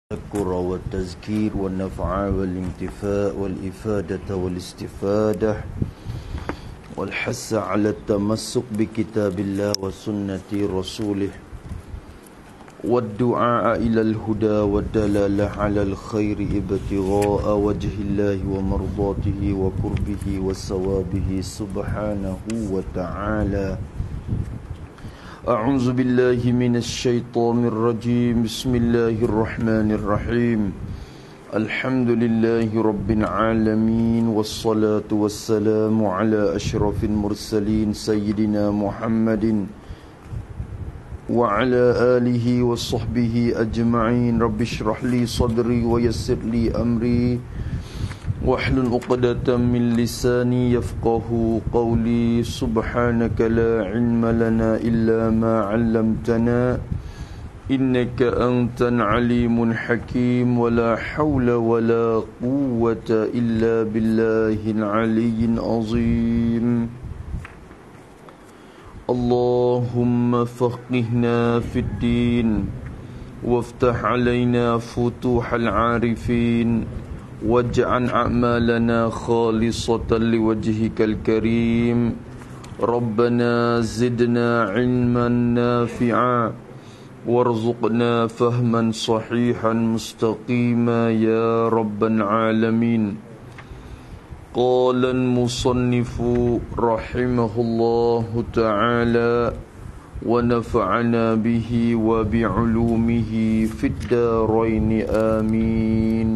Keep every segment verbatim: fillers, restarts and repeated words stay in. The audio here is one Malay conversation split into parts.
التذكر والتذكير والنفع والانتفاء والإفادة والاستفادة والحث على التمسك بكتاب الله وسنة رسوله والدعاء إلى الهدى والدلالة على الخير ابتغاء وجه الله ومرضاته وقربه وثوابه سبحانه وتعالى. أعوذ بالله من الشيطان الرجيم. بسم الله الرحمن الرحيم. الحمد لله رب العالمين والصلاة والسلام على أشرف المرسلين سيدنا محمد وعلى آله وصحبه أجمعين. رب اشرح لي صدري ويسر لي أمري واحلل عقدة من لساني يفقه قولي. سبحانك لا علم لنا إلا ما علمتنا إنك أنت العليم الحكيم. ولا حول ولا قوة إلا بالله العلي العظيم. اللهم فقهنا في الدين وافتح علينا فتوح العارفين واجعل أعمالنا خالصة لوجهك الكريم. ربنا زدنا علما نافعا وارزقنا فهما صحيحا مستقيما يا رب العالمين. قال المصنف رحمه الله تعالى ونفعنا به وبعلومه في الدارين آمين.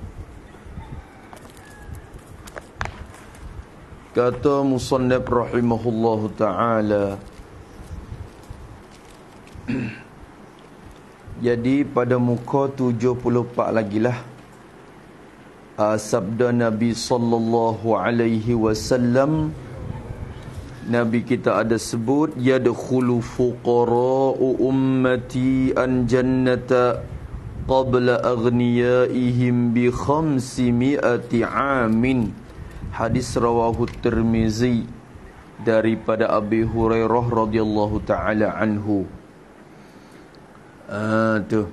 Kata musannaf rahimahullahu ta'ala, jadi pada muka tujuh puluh empat lagi lah uh, sabda Nabi sallallahu alaihi wasallam. Nabi kita ada sebut, yadkhulu fuqara'u ummati an jannata qabla aghniyaihim bi khamsi mi'ati amin. Hadis rawahu Tirmizi daripada Abi Hurairah radhiyallahu taala anhu. Ah tu.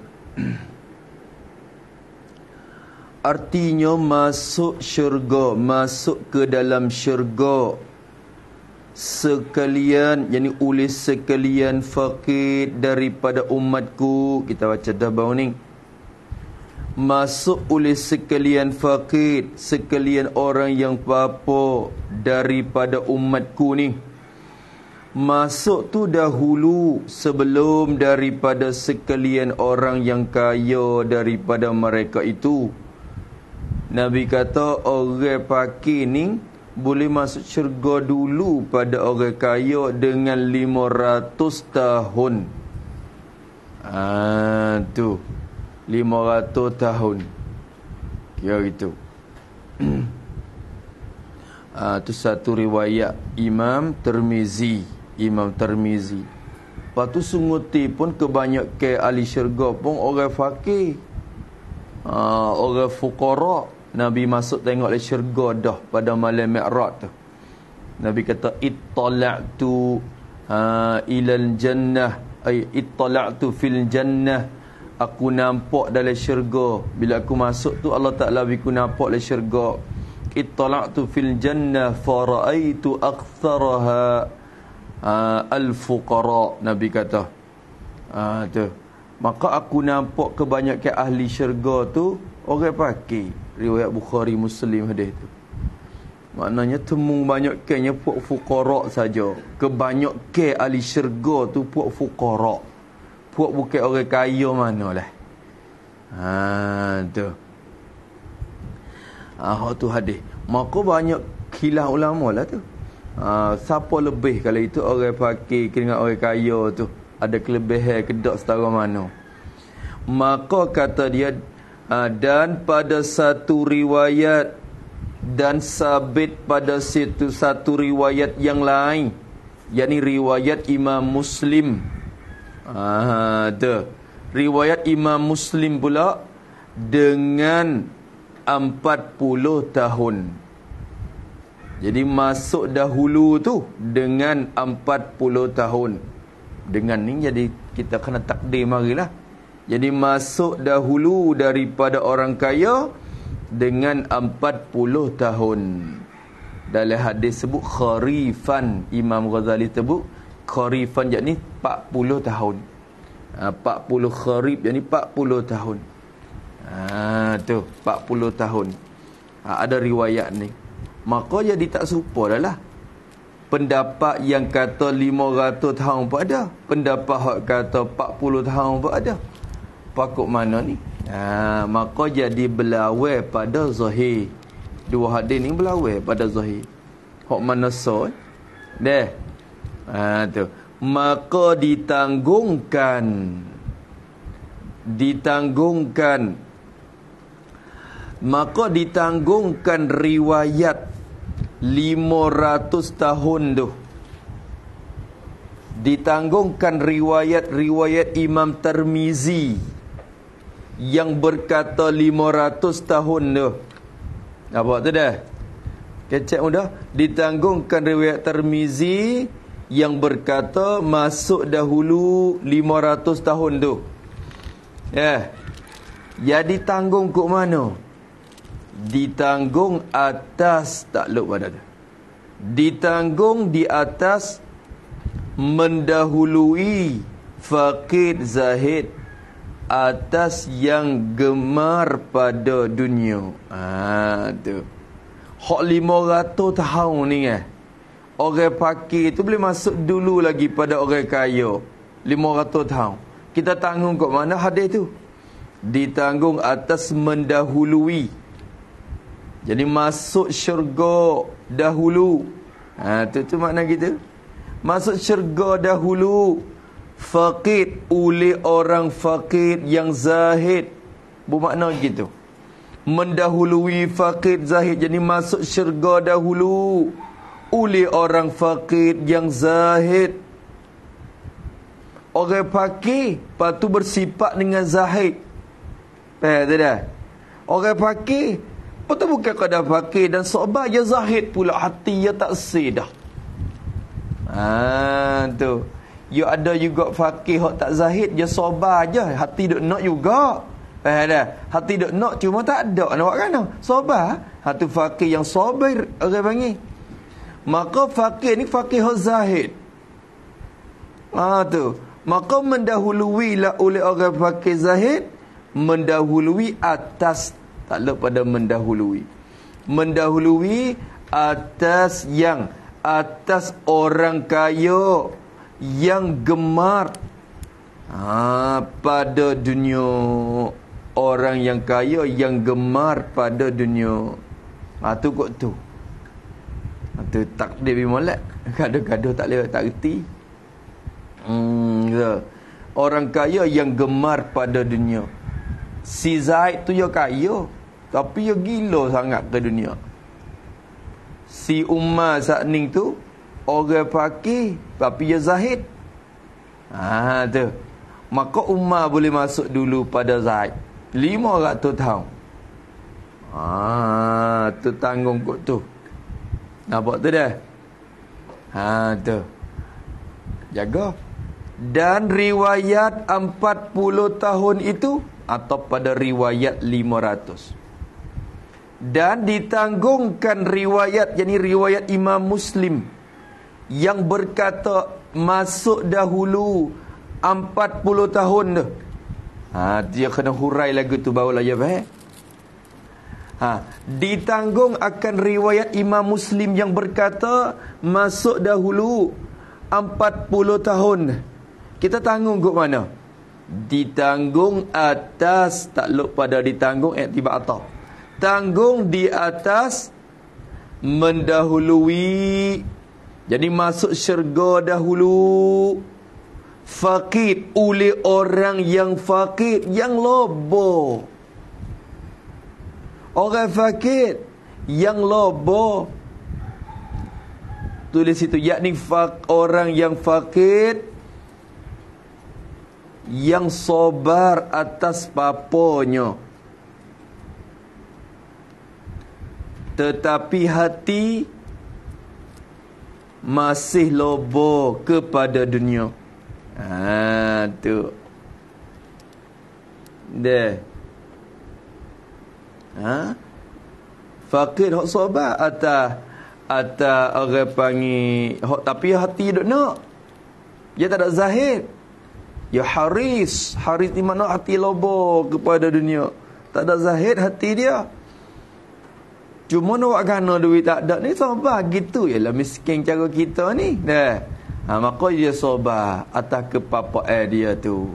Artinya masuk syurga, masuk ke dalam syurga sekalian, yakni oleh sekalian fakir daripada umatku. Kita baca dah baru ni. Masuk oleh sekalian fakir, sekalian orang yang apa daripada umatku ni. Masuk tu dahulu sebelum daripada sekalian orang yang kaya daripada mereka itu. Nabi kata orang fakir ni boleh masuk syurga dulu pada orang kaya dengan lima ratus tahun. Ah tu. lima ratus tahun. Kira gitu. Ah tu satu riwayat Imam Tirmizi, Imam Tirmizi. Lepas tu sunguti pun kebanyakan ahli syurga pun orang fakir. Ah orang fuqara. Nabi masuk tengok le syurga dah pada malam Mi'raj tu. Nabi kata ittala'tu ah, ilal jannah, ay ittala'tu fil jannah. Aku nampak dalam syurga. Bila aku masuk tu Allah Ta'ala biku nampak dalam syurga. Ittala'tu fil jannah fara'aitu aktharaha uh, al-fuqara. Nabi kata uh, tu. Maka aku nampak kebanyakan ahli syurga tu orang fakir. Riwayat Bukhari Muslim hadis tu. Maknanya temu banyaknya puak fuqara saja. Kebanyakan ahli syurga tu puak fuqara. Puak bukan orang kaya manalah. Ha tu. Ah tu hadis. Maka banyak khilaf ulama lah tu. Ha, siapa lebih kalau itu orang fakir dengan orang kaya tu ada kelebihan kedak setara mana. Maka kata dia ha, dan pada satu riwayat dan sabit pada situ satu riwayat yang lain, yakni riwayat Imam Muslim. Ah, tu. Riwayat Imam Muslim pula dengan empat puluh tahun. Jadi masuk dahulu tu dengan empat puluh tahun. Dengan ni jadi kita kena takdir marilah. Jadi masuk dahulu daripada orang kaya dengan empat puluh tahun. Dalam hadis sebut kharifan, Imam Ghazali sebut kharifan yakni empat puluh tahun. empat puluh kharif yakni empat puluh tahun. Ha tu empat puluh tahun. Ha, ada riwayat ni. Maka jadi tak serupa dah lah. Pendapat yang kata lima ratus tahun pun ada, pendapat yang kata empat puluh tahun pun ada. Pakuk mana ni? Ha, maka jadi berlawan pada zahir. Dua hadis ni berlawan pada zahir. Hak mana so? Deh. Ha tu. Maka ditanggungkan ditanggungkan maka ditanggungkan riwayat lima ratus tahun tu. Ditanggungkan riwayat-riwayat Imam Tirmizi yang berkata lima ratus tahun tu. Apa tu dah? Kecek mudah. Ditanggungkan riwayat Tirmizi yang berkata masuk dahulu lima ratus tahun tu. Ya. Yeah. Jadi tanggung ke mana? Ditanggung atas takluk pada dia. Ditanggung di atas mendahului faqih zahid atas yang gemar pada dunia. Ah tu. Hak lima ratus tahun ni eh. Orang fakir tu boleh masuk dulu lagi pada orang kaya. lima ratus tahun. Kita tanggung kat mana hadis tu? Ditanggung atas mendahului. Jadi masuk syurga dahulu. Ha tu tu makna kita. Masuk syurga dahulu. Faqih oleh orang faqih yang zahid. Bermakna gitu. Mendahului faqih zahid. Jadi masuk syurga dahulu oleh orang faqih yang zahid. Orang faqih patu bersifat dengan zahid. Faham tak dah? Orang faqih betul bukan kadar faqih dan sahabat dia zahid pula, hati dia tak sedah. Ha tu. Ya ada juga faqih hak tak zahid, dia sabar je, hati duk nak juga. Faham dah? Hati duk nak cuma tak ada nak buat kan? Sabar. Ha tu faqih yang sabar orang panggil. Maka faqih ni faqih hak zahid. Ha tu. Maka mendahului lah oleh orang faqih zahid, mendahului atas, tak lupa pada mendahului. Mendahului atas yang, atas orang kaya yang gemar ha, pada dunia. Orang yang kaya yang gemar pada dunia. Ha tu kot tu. Ha tu takdir bimolek. Gaduh-gaduh tak lewat tak reti. Hmm, ya. Orang kaya yang gemar pada dunia. Si Zaid tu dia kaya, tapi dia gila sangat ke dunia. Si Umar Sakning tu orang fakir, tapi dia zahid. Ha tu. Maka Umar boleh masuk dulu pada Zaid lima ratus tahun. Ha tu tanggung kot tu. Nampak tu dah? Ha tu. Jaga. Dan riwayat empat puluh tahun itu atau pada riwayat lima ratus. Dan ditanggungkan riwayat, yakni riwayat Imam Muslim yang berkata masuk dahulu empat puluh tahun tu. Ha, dia kena hurai lagu tu barulah dia faham. Ha, ditanggung akan riwayat Imam Muslim yang berkata masuk dahulu empat puluh tahun. Kita tanggung ke mana? Ditanggung atas, takluk pada ditanggung iktibar atau tanggung di atas mendahului. Jadi masuk syurga dahulu faqih oleh orang yang faqih yang lobo. Orang faqih yang lobo. Tulis situ, yakni faq, orang yang faqih yang sabar atas paponya, tetapi hati masih lobo kepada dunia. Ha tu. Deh. Ha? Fakir hok sobat atas atas orang panggil hok, tapi hati duk nak. Dia tak ada zahid. Ya haris, haris di mana hati lobo kepada dunia. Tak ada zahid hati dia. Cuma nak buat gana duit tak ada ni sobat gitu ialah miskin cara kita ni. Dah. Ha, maka dia sobat atas kepapaan dia tu.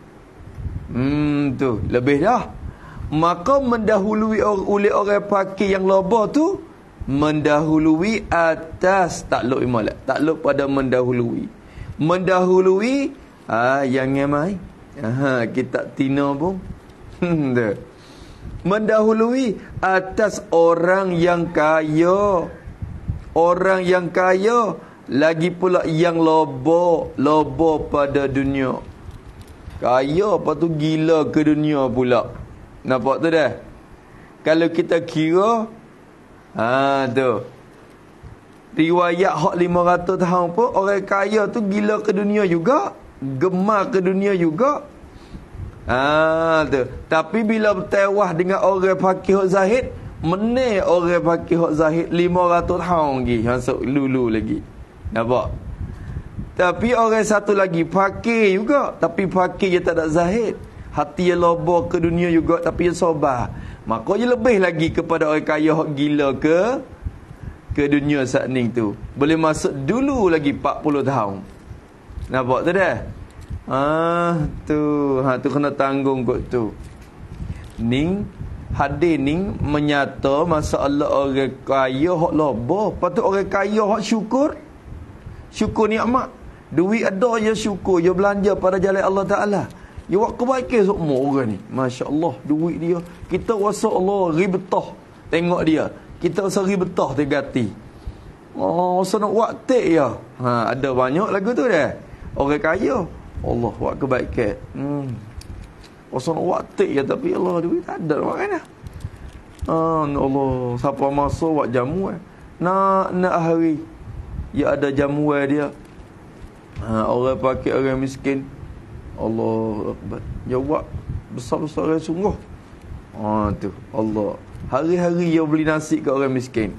Hmm tu lebih dah. Maka mendahului oleh orang fakir yang lobo tu mendahului atas takluk imalat. Takluk pada mendahului. Mendahului ah yang ngemai. Ha kita tina pun. Dah. Mendahului atas orang yang kaya. Orang yang kaya lagi pula yang lobo, lobo pada dunia. Kaya apa tu gila ke dunia pula. Nampak tu dah. Kalau kita kira ha tu. Riwayat hak lima ratus tahun pun orang kaya tu gila ke dunia juga, gemar ke dunia juga. Ah tu. Tapi bila bertewah dengan orang fakir hak zahid, meneh orang fakir hak zahid lima ratus tahun lagi, masuk lulu lagi. Nampak? Tapi orang satu lagi fakir juga, tapi fakir dia tak ada zahid. Hati dia lobo ke dunia juga, tapi dia sobar. Maka dia lebih lagi kepada orang kaya hak gila ke ke dunia saat ni tu. Boleh masuk dulu lagi empat puluh tahun. Nampak tu dah? Ah tu, ha tu kena tanggung kot tu. Ning hadis ni menyata masalah orang kaya hak lobo, patut orang kaya hak syukur. Syukur nikmat. Duit ada je syukur, je belanja pada jalan Allah Taala. Ya buat kebaikan semua orang ni. Masya-Allah duit dia. Kita rasa Allah ribetah tengok dia. Kita rasa ribetah tegati. Oh, rasa nak buat tek ya. Ha, ada banyak lagu tu dah. Orang kaya, Allah buat kebaikan. Hmm. Rasa nak buat tek ya, tapi Allah duit tak ada buat mana. Ah, Allah, siapa masa buat jamu eh. Nak nak hari ya ada jamuan dia. Ha, orang pakai orang miskin. Allah Akbar. Jawab besar-besar sungguh. Ha tu Allah. Hari-hari dia beli nasi kat orang miskin.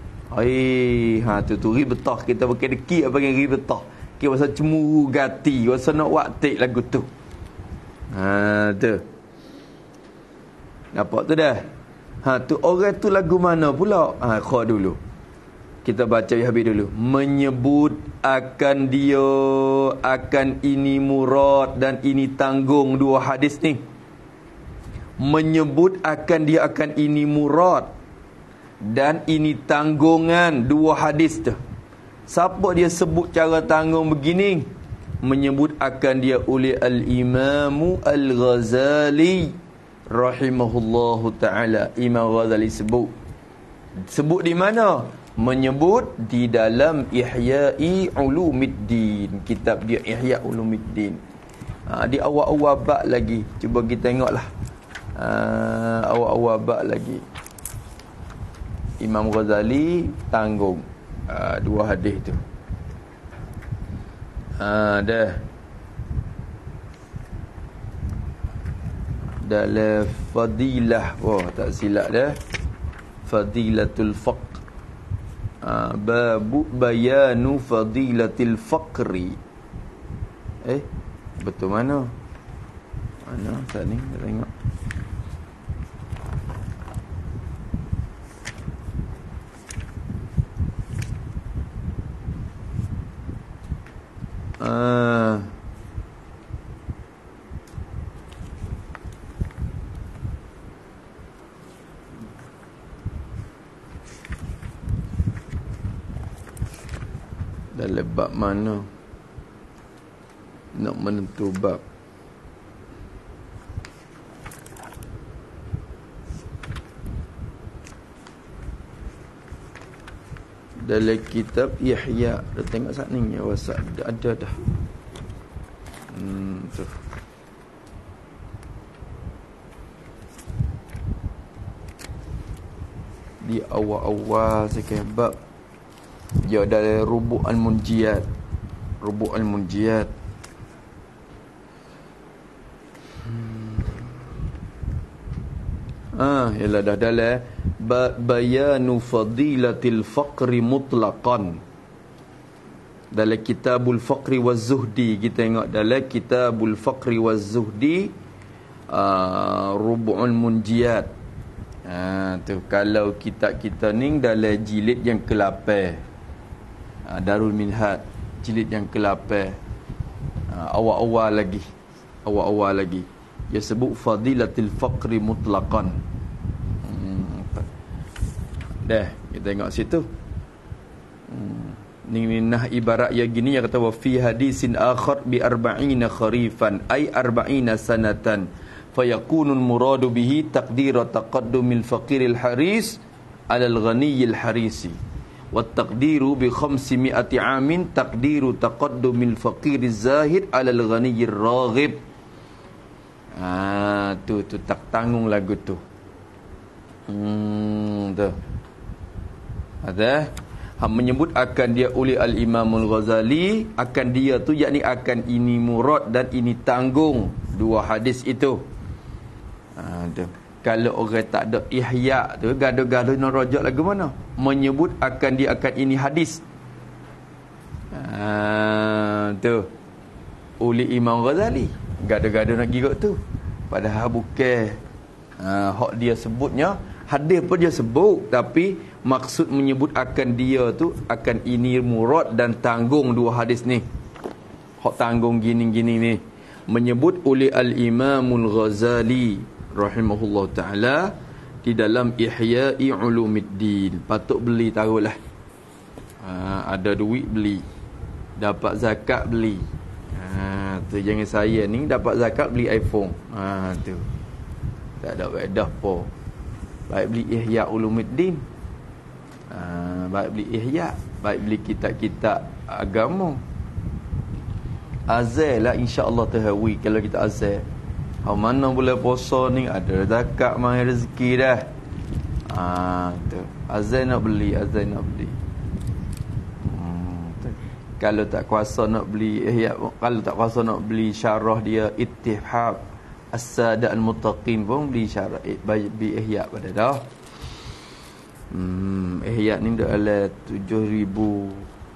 Ai ha tu tu ribetah kita pakai deki apa panggil ribetah. Kita rasa cemburu gati, rasa nak waktik lagu tu. Ha tu. Nampak tu dah. Ha tu orang tu lagu mana pula? Ha kha dulu. Kita baca ya habis dulu. Menyebut akan dia, akan ini murad dan ini tanggung, dua hadis ni. Menyebut akan dia, akan ini murad dan ini tanggungan, dua hadis tu. Siapa dia sebut cara tanggung begini? Menyebut akan dia oleh Al-Imamu Al-Ghazali rahimahullahu ta'ala. Imam Ghazali sebut. Sebut di mana? Menyebut di dalam Ihya'i Ulumiddin, kitab dia Ihya' Ulumiddin. Ha, di awal-awal bab lagi. Cuba kita tengoklah. Ha, awal-awal bab lagi. Imam Ghazali tanggung ha, dua hadis tu. Ha, dah. Dalam fadilah, wah tak silap dah. Fadilatul Faqr. Uh, babu bayanu fadilatil faqri. Eh betul mana? Mana tak ni kita tengok. Ah dalam bab mana nak menentu bab. Dalam kitab Ihya, dah tengok saat ni ya WhatsApp ada, ada dah. Hmm tu. Di awal-awal sekali bab dia ada rubu' al-munjiyat. Rubu' al-munjiyat. Hmm. Ah, ialah dah dalam bayanu fadilatil faqri mutlaqan. Dalam kitabul faqri waz zuhdi, kita tengok dalam kitabul faqri waz zuhdi, uh, Rubu'ul Munjiyat. Ha, tu kalau kitab kita ni dalam jilid yang ke lapan. Ha, Darul Minhaj jilid yang ke lapan. Ha, awal-awal lagi. Awal-awal lagi. Dia sebut fadilatil faqri mutlaqan. Hmm. Dah, kita tengok situ. Hmm. Ni nah ibarat yang gini yang kata wa fi hadisin akhar bi arba'ina kharifan ay arba'ina sanatan fayakunul muradu bihi taqdir taqaddumil faqiril haris alal ghaniyil harisi wat taqdiru bi khamsimi'ati amin taqdiru taqaddumil faqiriz zahid alal ghaniyir raghib. Ah, tu tu tak tanggung lagu tu. Hmm, tu. Ada ham menyebut akan dia oleh Al-Imamul Ghazali, akan dia tu yakni akan ini murad dan ini tanggung dua hadis itu. Ha, tu. Kalau orang tak ada ihya tu gaduh-gaduh nak rojak lagu mana? Menyebut akan dia akan ini hadis. Ha, tu. Oleh Imam Ghazali. Gaduh-gaduh nak gigot tu. Padahal bukan ha, hak dia sebutnya hadis pun dia sebut, tapi maksud menyebut akan dia tu akan ini murad dan tanggung dua hadis ni. Hak tanggung gini-gini ni menyebut oleh Al-Imamul Ghazali rahimahullah taala di dalam Ihya'i Ulumiddin. Patut beli tahulah. Ha, ada duit beli. Dapat zakat beli. Ha, tu jangan saya ni dapat zakat beli iPhone. Ha, tu. Tak ada faedah apa. Baik beli Ihya Ulumuddin. Ha, baik beli Ihya, baik beli kitab-kitab agama. Azal lah insya-Allah terhawi kalau kita azal. Ha, mana boleh puasa ni ada zakat mai rezeki dah. Ha, tu. Azal nak beli, azal nak beli. Kalau tak kuasa nak beli ihya, kalau tak kuasa nak beli syarah dia Ittihab As-Sada Al-Muttaqin pun beli syarah bi ihya pada dah. Hmm, ihya ni dah ala tujuh ribu.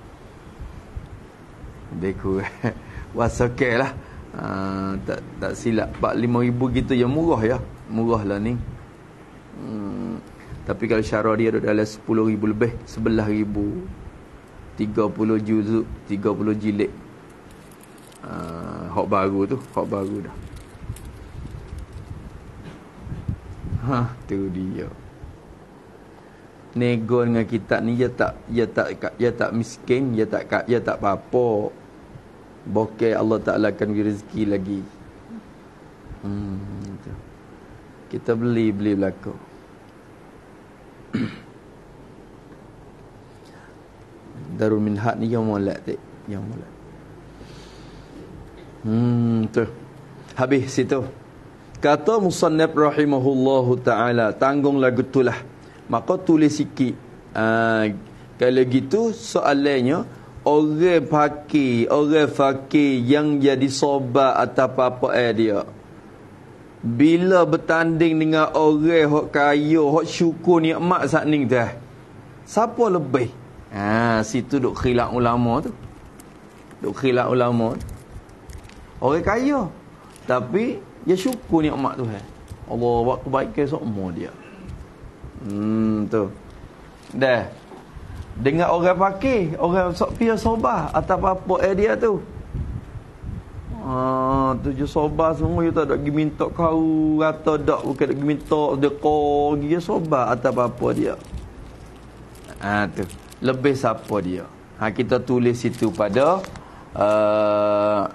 Beku. Wasokeh lah. Ha, tak tak silap empat lima ribu gitu yang murah ya. Murah lah ni. Hmm, tapi kalau syarah dia dah ala sepuluh ribu lebih, sebelas ribu. tiga puluh juzuk, tiga puluh jilid. Uh, hak baru tu, hak baru dah. Ha, tu dia. Nego dengan kitab ni dia tak dia tak dia tak miskin, dia tak dia tak apa-apa. Bokeh Allah Taala akan beri rezeki lagi. Hmm, tu. Kita beli beli belaka. Darul Minhaj ni yang molek tak? Yang molek. Hmm, tu. Habis situ. Kata musannaf rahimahullahu taala, tanggung lagu tulah. Maka tulis sikit. Ah, kalau gitu soalannya orang fakir, orang fakir yang jadi sobat atau apa-apa eh dia. Bila bertanding dengan orang hok kaya, hok syukur nikmat saat ni dah. Siapa lebih? Ha, situ duk khilaf ulama tu. Duk khilaf ulama. Orang kaya tapi dia syukur nikmat Tuhan. Allah buat kebaikan semua dia. Hmm, tu. Dah. Dengan orang fakir, orang sok pia sobat atau apa-apa eh dia tu. Ah, tujuh sobat semua dia tak ada pergi minta kau kata dak bukan nak pergi minta dekor dia sobat atau apa-apa dia. Ah, tu. Lebih siapa dia? Ha, kita tulis situ pada uh,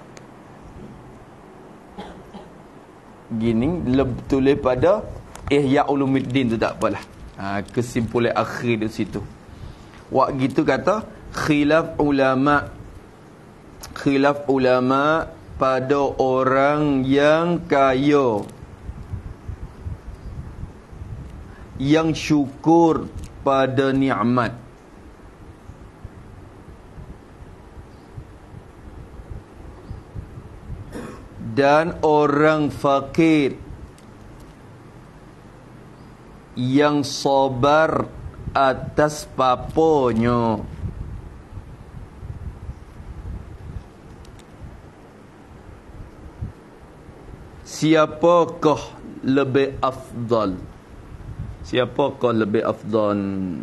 gini, lebih tulis pada Ihya Ulumuddin tu tak apalah. Ha, kesimpulan akhir di situ. Wak gitu kata khilaf ulama, khilaf ulama pada orang yang kaya, yang syukur pada nikmat, dan orang fakir yang sabar atas paponya. Siapakah lebih afdal? Siapakah lebih afdal?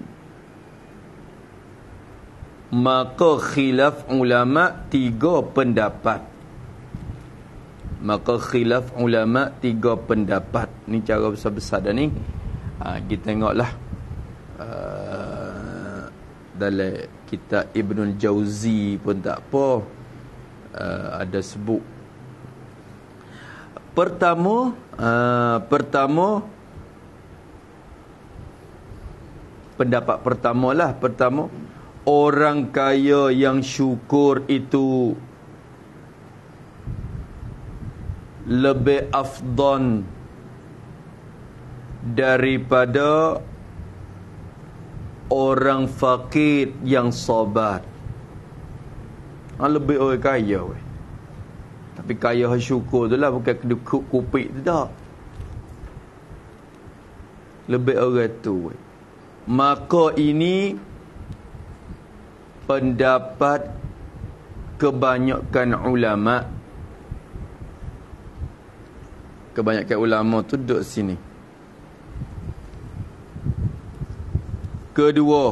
Maka khilaf ulama tiga pendapat. Maka khilaf ulama tiga pendapat. Ni cara besar-besar dah ni. Ha, kita tengoklah uh, dalam kitab Ibnul Jauzi pun tak apa, uh, ada sebut. Pertama, uh, pertama pendapat pertama lah, pertama orang kaya yang syukur itu lebih afdal daripada orang fakir yang sabar. Ha, lebih orang kaya weh. Tapi kaya syukur tu lah, bukan kedukuk kupik tu tak. Lebih orang tu weh. Maka ini pendapat kebanyakan ulama. Kebanyakan ulama tu duduk sini. Kedua,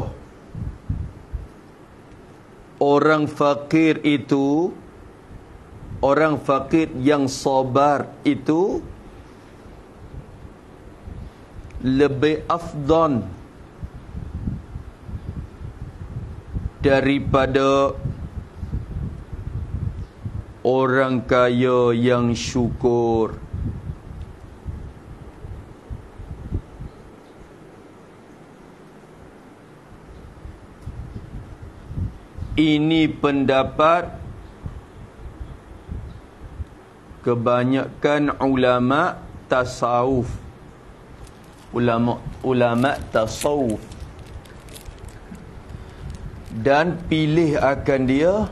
orang fakir itu, orang fakir yang sabar itu lebih afdal daripada orang kaya yang syukur. Ini pendapat kebanyakan ulama tasawuf. Ulama ulama tasawuf. Dan pilih akan dia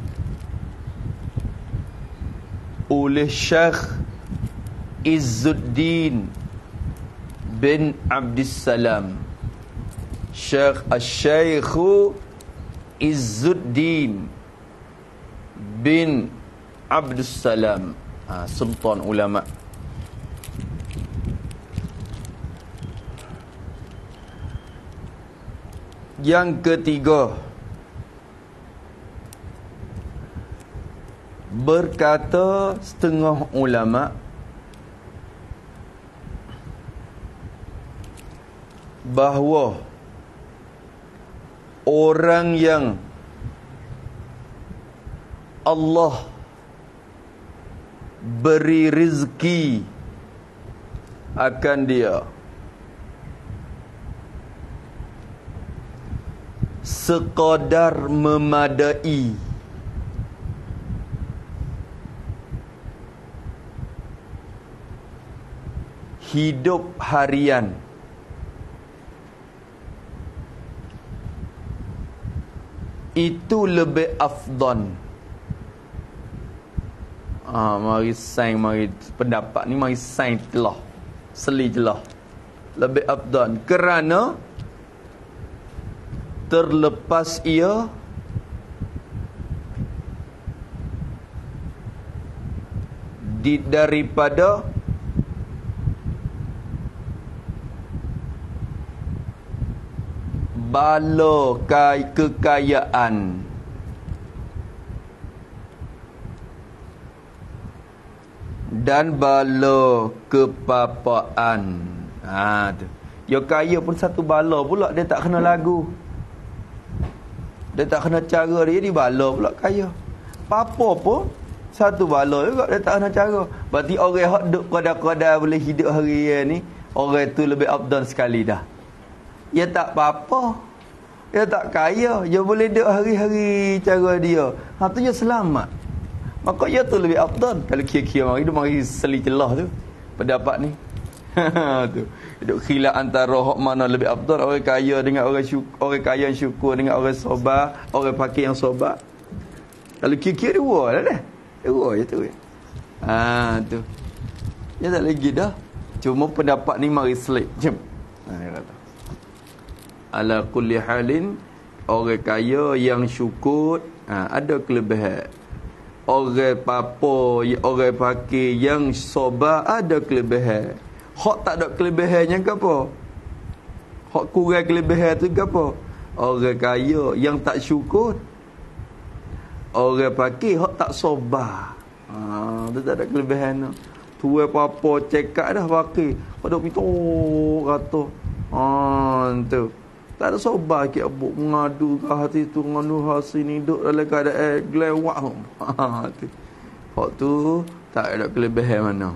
oleh Syekh Izzuddin bin Abdussalam. Syekh Asy-Syaikh Izzuddin bin Abdussalam, ha, sultan ulama. Yang ketiga, berkata setengah ulama bahawa orang yang Allah beri rezeki akan dia sekadar memadai hidup harian, itu lebih afdal. Ah, mari saing, mari pendapat ni mari saing telah. Seli jelah. Lebih afdal kerana terlepas ia di daripada bala kai kekayaan dan bala kepapaan. Ha tu. Dia kaya pun satu bala pula, dia tak kena lagu. Dia tak kena cara dia, dia bala pula kaya. Papa pun satu bala juga, dia tak kena cara. Berarti orang hak duk kadar-kadar boleh hidup harian ni, orang tu lebih afdal sekali dah. Dia tak apa-apa, dia tak kaya, dia boleh duduk hari-hari cara dia. Ha tu dia selamat. Maka dia tu lebih afdal. Kalau kira-kira mari dia mari seli celah tu pendapat ni. Tu. Duk khilaf antara hak mana lebih afdal, orang kaya dengan orang syukur, orang kaya yang syukur dengan orang sabar, orang fakir yang sabar. Kalau kira-kira dua lah dah. Dua je tu. Ha tu. Dia tak lagi dah. Cuma pendapat ni mari selit. Jom. Ha, Ala kulli halin, orang kaya yang syukur ha, ada kelebihan. Orang papa, orang fakir yang sabar ada kelebihan. Hak tak ada kelebihannya ke apa? Hak kurang kelebihan tu ke apa? Orang kaya yang tak syukur. Orang fakir hak tak sabar. Ha, tu tak ada kelebihan tu. Tua papa cekak dah fakir. Pada pintu kata. Ha, tu. Tak ada sabar ke abuk mengadu ke hati tu nganu hasi ni duk dalam keadaan gelewak. Ha, tu. Hak tu tak ada kelebihan mana.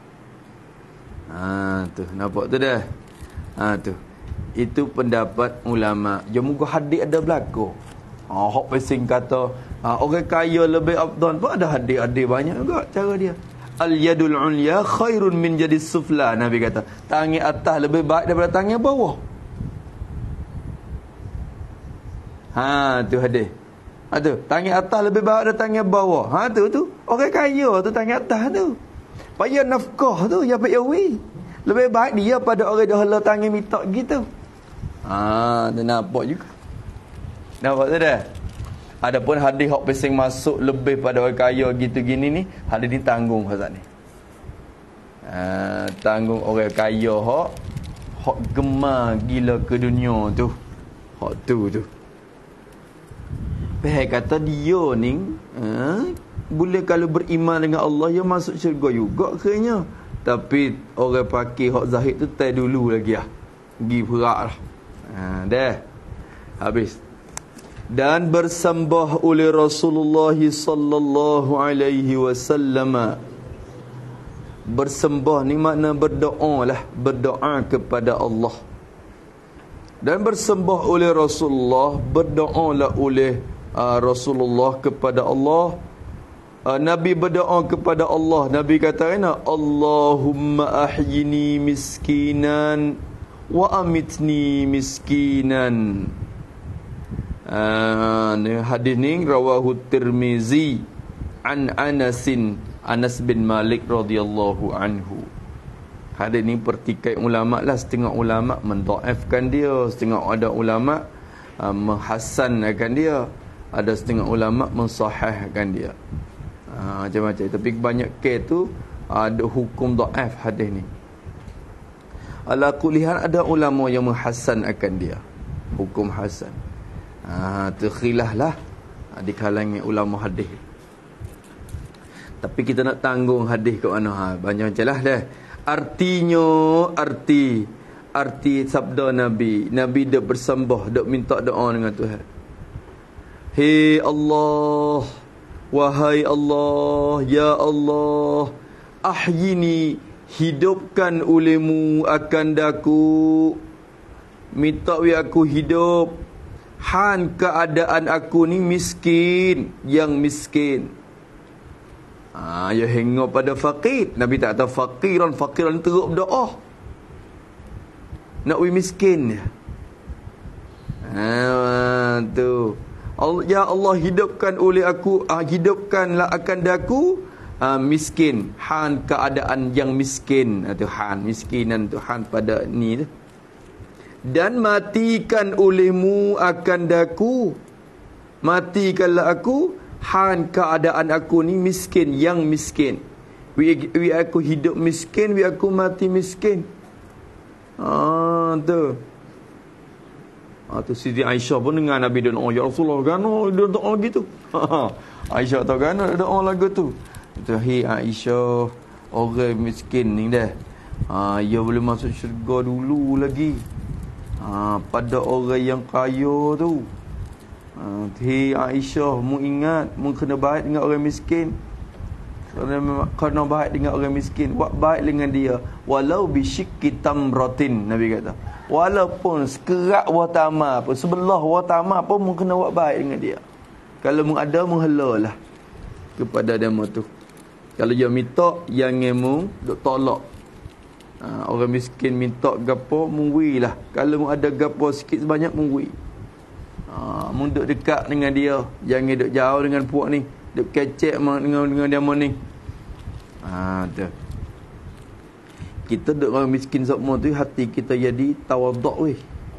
Ha, tu nampak tu dah. Ha, tu. Itu pendapat ulama. Jom hadis ada berlaku. Ha, hak pesing kata ha, orang kaya lebih afdal pun ada hadis-hadis banyak juga cara dia. Al yadul ulya khairun min jadis sufla, Nabi kata. Tangan atas lebih baik daripada tangan bawah. Ha, tu hadis. Ha, tu. Tangan atas lebih baik daripada tangan bawah. Ha, tu tu. Orang kaya tu tangan atas tu. Payah nafkah tu ya payawi. Lebih baik dia pada orang dah hala tangan mitak gitu. Ha, tu nampak juga. Nampak tu dah. Adapun hadis hak pesing masuk lebih pada orang kaya gitu gini ni, hadis ni tanggung Ustaz ni. Ha, tanggung orang kaya hak hak gemar gila ke dunia tu. Hak tu tu. Pihak kata dia ni, ha, boleh kalau beriman dengan Allah dia masuk syurga juga akhirnya. Tapi orang fakir hak zahid tu tai dulu lagi ah. Pergi perak lah. Ha, dah. Habis. Dan bersembah oleh Rasulullah sallallahu alaihi wasallam. Bersembah ni makna berdoa lah, berdoa kepada Allah. Dan bersembah oleh Rasulullah, berdoalah oleh uh, Rasulullah kepada Allah. Uh, Nabi berdoa kepada Allah. Nabi kata kena, Allahumma ahyini miskinan wa amitni miskinan. Uh, hadis ni rawahu Tirmizi an Anasin, Anas bin Malik radhiyallahu anhu. Hadis ni pertikai ulama lah. Setengah ulama mendhaifkan dia, setengah ada ulama uh, menghasankan dia, ada setengah ulama mensahihkan dia. Uh, macam-macam. Tapi banyak kes tu uh, ada hukum dhaif hadis ni. Ala kulihan ada ulama yang menghasankan dia, hukum hasan. Ha, tu khilaf lah ha, di kalangan ulama hadis. Tapi kita nak tanggung hadis ke mana? Ha, banyak macam lah dah. Artinya, arti arti sabda Nabi. Nabi dak bersembah, dak minta doa dengan Tuhan. Hei Allah, wahai Allah, ya Allah, ahyini, hidupkan olehmu akan daku. Minta wi aku hidup. Han keadaan aku ni miskin, yang miskin. Ah, ya hingga pada fakir. Nabi tak kata fakiran, fakiran teruk berdoa. Nak we miskin. Ah, tu. Allah, ya Allah hidupkan oleh aku, ah, hidupkanlah akan daku ah, miskin. Han keadaan yang miskin. Ah, tu han miskinan tu han pada ni tu. Dan matikan olehmu akan daku, matikanlah aku han keadaan aku ni miskin, yang miskin. Wi, wi aku hidup miskin, wi aku mati miskin. Ah tu. Ah tu Siti Aisyah pun dengar Nabi doa, ya Rasulullah gano dia doa gitu. Aisyah tahu gano doa lagu tu. Tu hi Aisyah, orang miskin ni dah. Ah ia boleh masuk syurga dulu lagi. Ha, pada orang yang kaya tu. Ha, hei Aisyah, mu ingat, mu kena baik dengan orang miskin. Kerana kena baik dengan orang miskin, buat baik dengan dia walau bisyikki tamratin, Nabi kata. Walaupun sekerak watama pun, sebelah watama pun mu kena buat baik dengan dia. Kalau mu ada, mu helalah kepada dia tu. Kalau dia minta, jangan mu duk tolak. Ha, orang miskin minta gapo mungwi lah. Kalau mu ada gapo sikit sebanyak mungwi. Ha, mu duk dekat dengan dia, jangan duk jauh dengan puak ni, duk kecek dengan dengan dia ni. Ha tu. Kita duk orang miskin semua tu hati kita jadi tawaduk weh.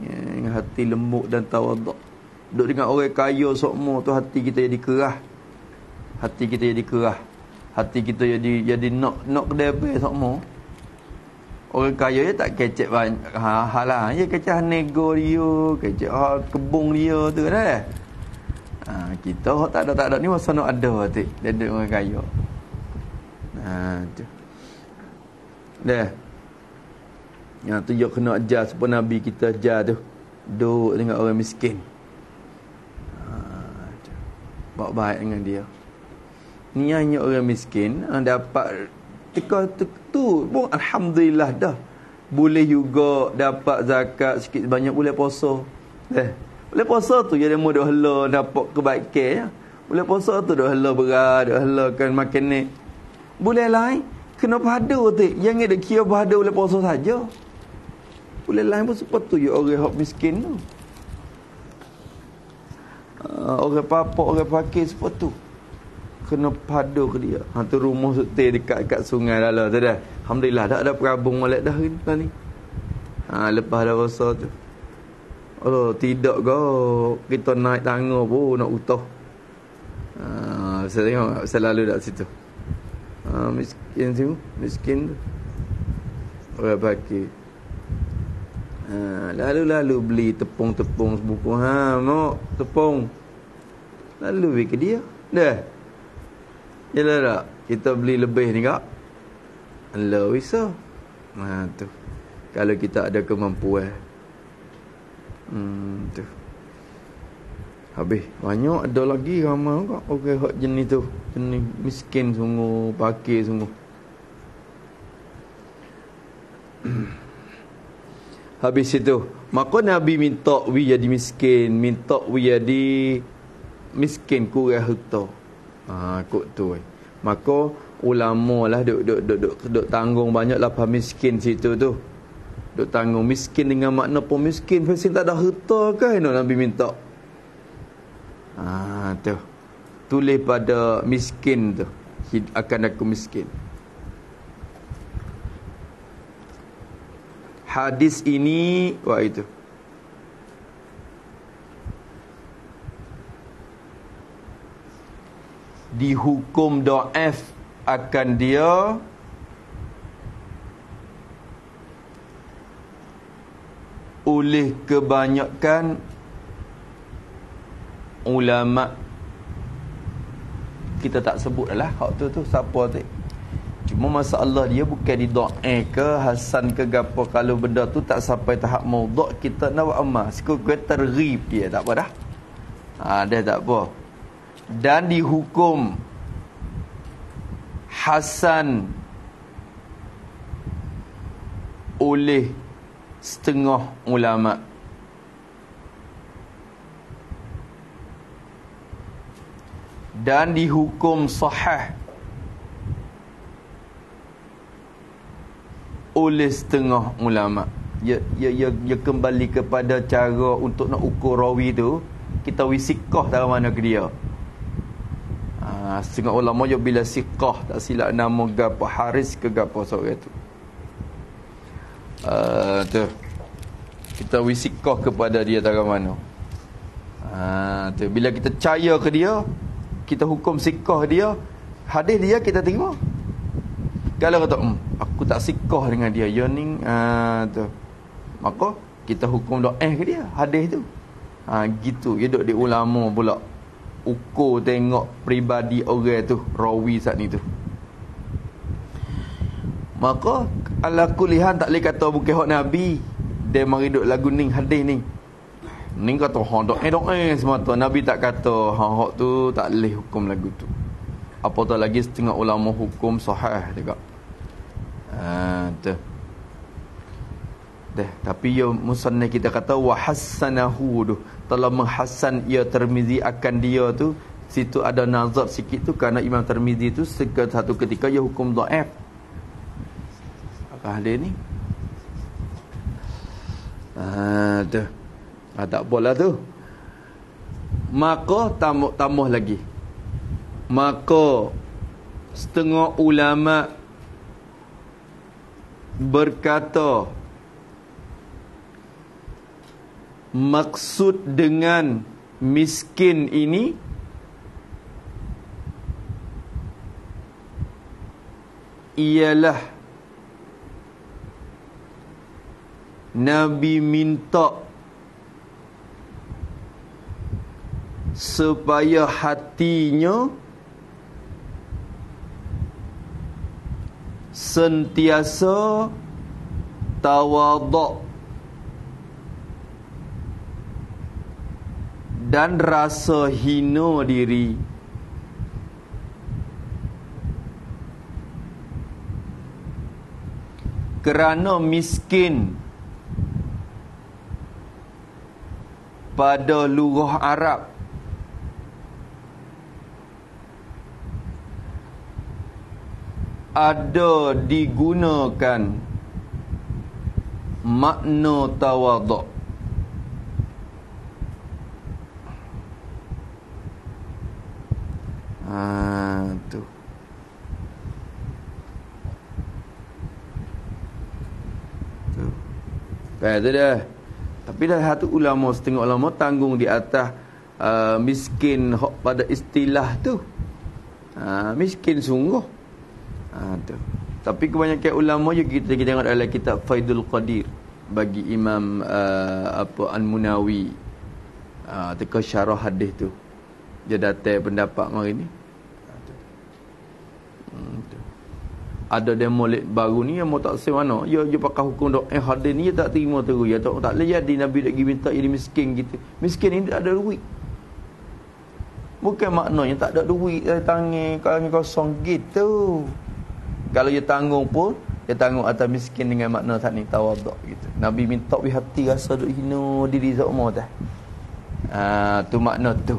Yang hati lembut dan tawaduk. Duduk dengan orang kaya sokmo tu hati kita jadi kerah. Hati kita jadi kerah. Hati kita jadi jadi nak nak kedai sokmo. Orang kaya je tak kecek banyak ha, halah. Dia kecek nego dia, kecek ha, kebun dia tu kan eh. Ha, kita tak ada tak ada ni masa nak ada tu. Dia ada orang kaya. Ha tu. Dah. Yang tu dia kena ajar supaya Nabi kita ajar tu. Duduk dengan orang miskin. Ha tu. Buat baik dengan dia. Ni hanya orang miskin yang dapat Tika tu pun alhamdulillah dah. Boleh juga dapat zakat sikit banyak, boleh puasa. Eh, boleh puasa tu jadi mu dah hela dapat kebaikan ya. Boleh puasa tu dah hela berat, dah hela kan makan ni. Boleh lain kena pada tu. Jangan ada kira pada boleh puasa saja. Boleh lain pun sepatutnya orang hak miskin tu. Uh, orang papa, orang fakir sepatutnya kena pada ke dia. Ha tu rumah setir dekat-dekat sungai dalam tu dah. Alhamdulillah dah ada perabung molek dah ni. Ha lepas dah rasa tu. Oh tidak ke kita naik tangga pun nak utah. Ha saya tengok selalu dak situ. Ha miskin tu, miskin tu. Orang fakir. Ha lalu-lalu beli tepung-tepung sebuku. Ha mau tepung. Lalu pergi ke dia. Dah. Yalah tak? Kita beli lebih ni kak. Allah bisa. Ha tu. Kalau kita ada kemampuan. Hmm tu. Habis. Banyak ada lagi ramai kak. Okey hak jenis tu. Jenis miskin sungguh, fakir sungguh. Habis itu, maka Nabi minta wi jadi miskin, minta wi jadi miskin kurang harta. Ha kok tu. Maka ulama lah duk duk duk duk, duk tanggung banyak lapar miskin situ tu. Duk tanggung miskin dengan makna pun miskin fasih tak ada harta kan Nabi minta. Ha tu. Tulis pada miskin tu. Akan aku miskin. Hadis ini wah itu. Dihukum dhaif akan dia oleh kebanyakan ulama. Kita tak sebut lah hak tu tu siapa tu. Cuma masalah dia bukan di dhaif ke hasan ke gapo. Kalau benda tu tak sampai tahap maudhu' kita nak amal. Sekut terghib dia tak apa dah. Ha dah tak apa. Dan dihukum hasan oleh setengah ulama. Dan dihukum sahih oleh setengah ulama. Ya ya ya, ya kembali kepada cara untuk nak ukur rawi tu, kita wisikah dari mana ke dia. Ha, setengah ulama je bila siqah tak silap nama gapo Haris ke gapo seorang tu. Uh, tu. Kita wisikah kepada dia dari mana. Ha, tu bila kita percaya ke dia, kita hukum siqah dia, hadis dia kita terima. Kalau kata, "Hmm, aku tak siqah dengan dia." Ya ni ha, tu. Maka kita hukum dhaif ke dia hadis tu. Ha gitu. Dia duk di ulama pula. Ukur tengok pribadi orang tu, rawi saat ni tu. Maka ala kulihan tak boleh kata bukan hak Nabi. Dia mari duk lagu ning hadis ni. Ning kata hak dok eh dok eh semata. Nabi tak kata hak hak tu tak boleh hukum lagu tu. Apatah lagi setengah ulama hukum sahih juga. Ha tu. Dah, tapi ya musannaf kita kata wa hassanahu tu. Telah menghassan ia Tirmizi akan dia tu, situ ada nazar sikit tu kerana Imam Tirmizi tu satu ketika ia hukum dhaif. Apa dia ni? Ah tu. Ah tak apalah tu. Maka tambah tambah lagi. Maka setengah ulama berkata maksud dengan miskin ini ialah Nabi minta supaya hatinya sentiasa tawaduk dan rasa hina diri. Kerana miskin pada lugah Arab ada digunakan makna tawaduk. Ah, tu. Tu. Eh, tu dah. Tapi dah satu ulama, setengah ulama tanggung di atas uh, miskin pada istilah tu. Uh, miskin sungguh. Uh, tu. Tapi kebanyakan ulama je kita, kita tengok dalam kitab Faidul Qadir bagi Imam uh, apa An-Munawi. Uh, teka syarah hadis tu. Dia datang pendapat mari ni. Uh, tu. Hmm, tu. Ada demo baru ni yang mau tak say mana. Ya dia pakai hukum dok eh hadis ni dia tak terima terus. Ya tak tak boleh jadi Nabi nak pergi minta jadi miskin gitu. Miskin ni tak ada duit. Bukan maknanya tak ada duit dari tangan kalau kosong gitu. Kalau dia tanggung pun dia tanggung atas miskin dengan makna tak ni tawaduk gitu. Nabi minta wi hati rasa duk hina diri zakmo dah. Ah tu makna tu.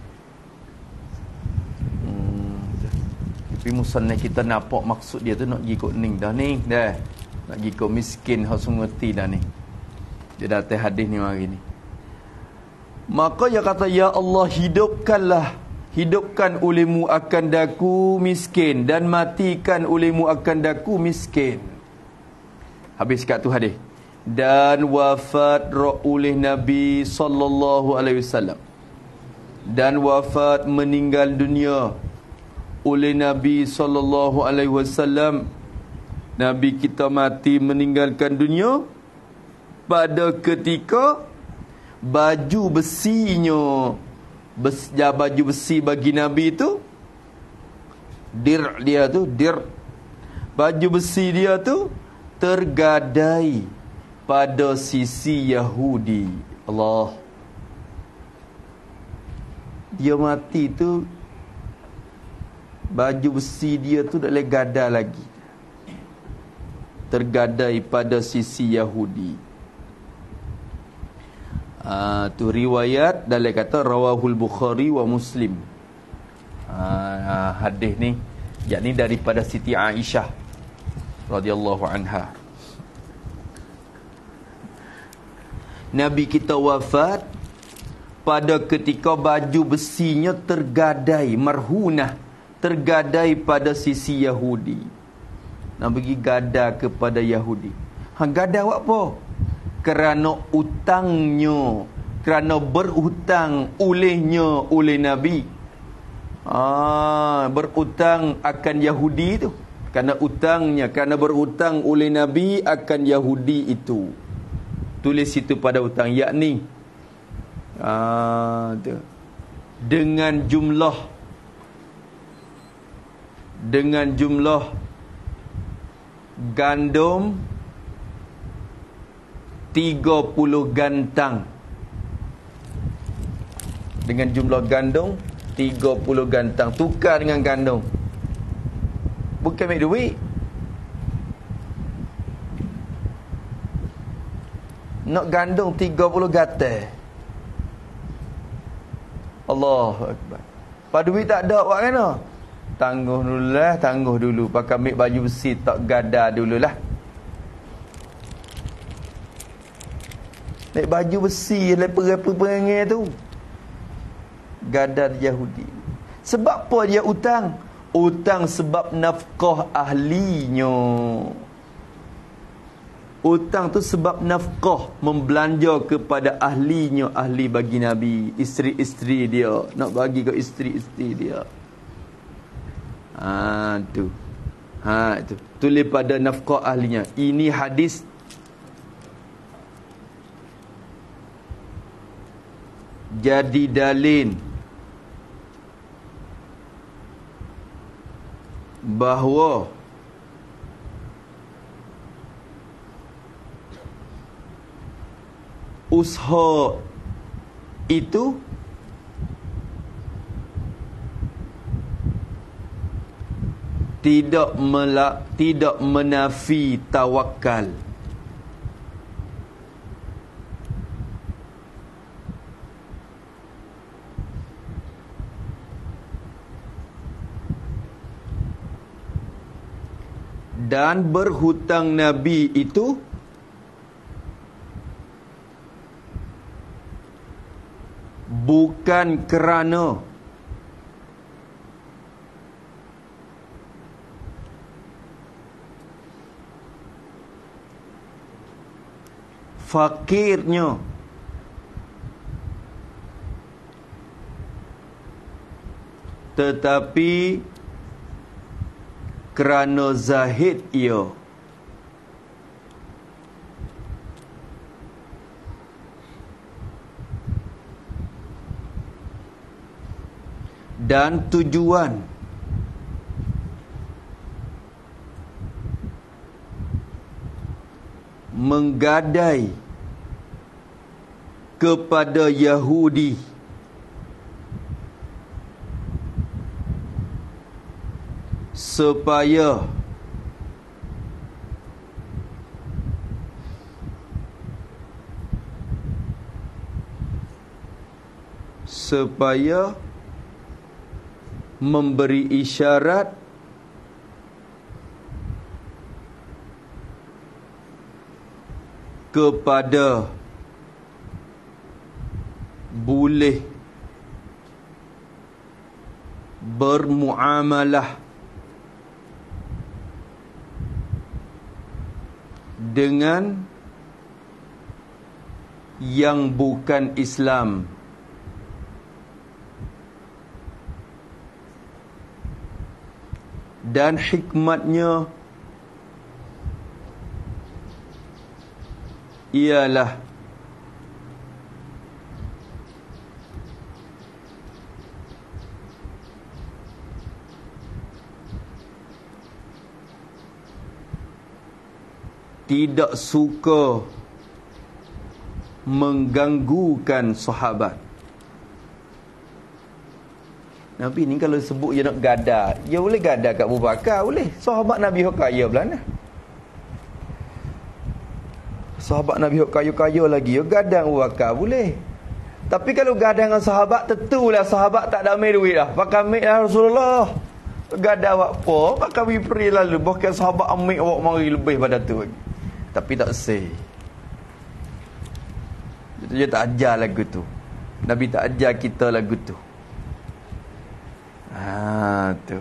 Tapi musannaf kita nampak maksud dia tu nak pergi kot ning dah ning dah. Nak pergi kot miskin hak sungguti dah ni. Dia datang hadis ni hari ni. Maka dia kata ya Allah hidupkanlah hidupkan olehmu akan daku miskin dan matikan olehmu akan daku miskin. Habis kat tu hadis. Dan wafat oleh Nabi sallallahu alaihi wasallam. Dan wafat meninggal dunia oleh Nabi sallallahu alaihi wasallam. Nabi kita mati meninggalkan dunia pada ketika baju besinya bes, ya, baju besi bagi Nabi itu dir dia tu dir baju besi dia tu tergadai pada sisi Yahudi. Allah, dia mati tu baju besi dia tu tak boleh gada lagi. Tergadai pada sisi Yahudi. Ah, tu riwayat dalam kata rawahul Bukhari wa Muslim. Ah, hadis ni yakni daripada Siti Aisyah radhiyallahu anha. Nabi kita wafat pada ketika baju besinya tergadai marhunah, tergadai pada sisi Yahudi. Nak pergi gada kepada Yahudi. Ha, gada buat apa? Kerana utangnya, kerana berhutang olehnya oleh Nabi. Ah, berhutang akan Yahudi tu. Kerana utangnya, kerana berhutang oleh Nabi akan Yahudi itu. Tulis situ pada hutang, yakni ah, tu. dengan jumlah dengan jumlah gandum tiga puluh gantang. Dengan jumlah gandum tiga puluh gantang. Tukar dengan gandum. Bukan ambil duit. Nak gandum tiga puluh gatal. Allahu Akbar. Pada duit tak ada buat mana? Tangguh dululah, tangguh dulu. Pakai ambil baju besi tak gada dululah. Naik baju besi lepas-lepas tu. Gada Yahudi. Sebab apa dia utang? Utang sebab nafkah ahlinya. Hutang tu sebab nafkah, membelanja kepada ahlinya, ahli bagi Nabi, isteri-isteri dia, nak bagi ke isteri-isteri dia. Ha tu. Ha itu. Tulis pada nafkah ahlinya. Ini hadis jadi dalil bahawa usaha itu tidak melak, tidak menafi tawakal. Dan berhutang Nabi itu bukan kerana fakirnya, tetapi kerana zahid ia. Dan tujuan menggadai kepada Yahudi supaya supaya memberi isyarat kepada boleh bermuamalah dengan yang bukan Islam. Dan hikmatnya ialah tidak suka mengganggukan sahabat. Nabi ni kalau sebut dia nak gada, dia boleh gada kat Abu Bakar, boleh. Sahabat Nabi hok kaya belana. Sahabat Nabi hok kaya-kaya lagi, dia gadang Abu Bakar, boleh. Tapi kalau gadang dengan sahabat, tentulah sahabat tak ada ambil duit dah. Pakai ambil lah Rasulullah. Gada awak apa? Pakai bipri lalu. Bahkan sahabat ambil awak mari lebih pada tu. Tapi tak seh. Dia tak ajar lagu tu. Nabi tak ajar kita lagu tu. Ha tu.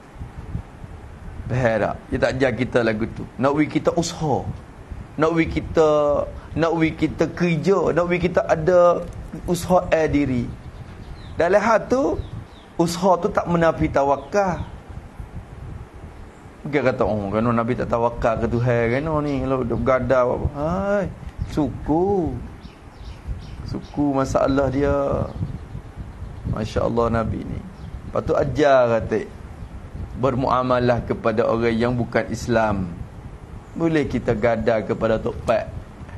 Faham tak? Dia tak ajar kita lagu tu. Nak we kita usaha. Nak we kita nak we kita kerja, nak we kita ada usaha air diri. Dalam hal tu usaha tu tak menafi tawakal. Mungkin kata, oh kan Nabi tak tawakal ke Tuhan kan ni kalau duk gadah apa. Hai, suku. Suku masalah dia. Masya-Allah Nabi ni. Lepas tu ajar kata bermuamalah kepada orang yang bukan Islam. Boleh kita gadah kepada Tok Pat.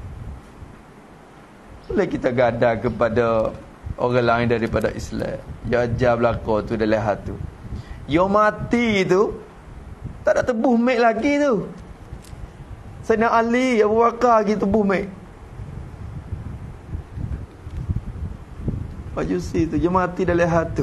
Boleh kita gadah kepada orang lain daripada Islam. Dia ajar belaka tu dalam hati tu. Yang mati tu tak ada tebuh mek lagi tu. Sayyidina Ali, Abu Bakar lagi tebuh mek. Majusi tu dia mati dalam hati tu.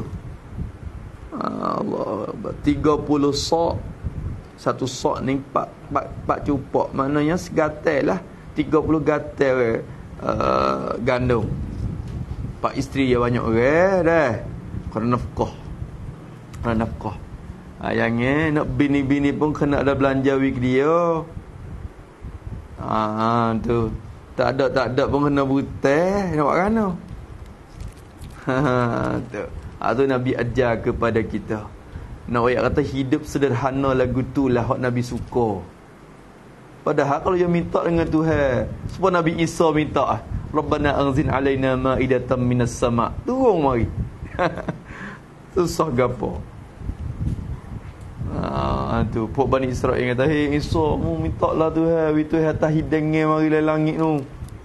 Allah, tiga puluh sok. Satu sok ni empat, empat, empat cupak. Maknanya segatai lah. tiga puluh gatai uh, gandum. Pak isteri yang banyak orang dah. Kerana nafkah. Kerana nafkah. Ha, yang ni nak bini-bini pun kena ada belanja wik dia. Ah tu. Tak ada tak ada pun kena butai, nak buat mana? Ha tu. Ah tu Nabi ajar kepada kita. Nak ayat kata hidup sederhana lagu tu lah hak Nabi suka. Padahal kalau dia minta dengan Tuhan, supaya Nabi Isa minta, Rabbana anzil alaina ma'idatan minas sama'. Turun mari. Susah gapo. Ah tu pok Bani Israel kata, "Hei Isa, mu minta lah Tuhan, wi Tuhan atas hidangnya mari le langit tu."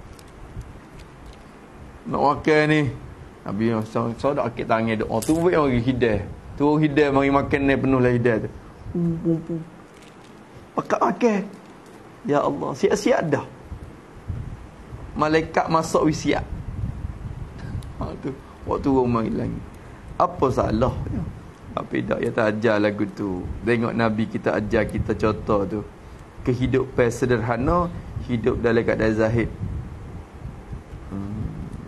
Nak makan ni. Nabi so so dak akik tangan doa tu wei mari hidang. Tu hidang mari makan ni penuh lah hidang tu. Pum pum pum. Pakak makan. Ya Allah, siap-siap dah. Malaikat masuk wi siap. Ha tu, waktu rumah hilang. Apa salah? Apa dak ya tak ajar lagu tu. Tengok Nabi kita ajar kita contoh tu. Kehidupan sederhana, hidup dalam keadaan zahid. Hmm.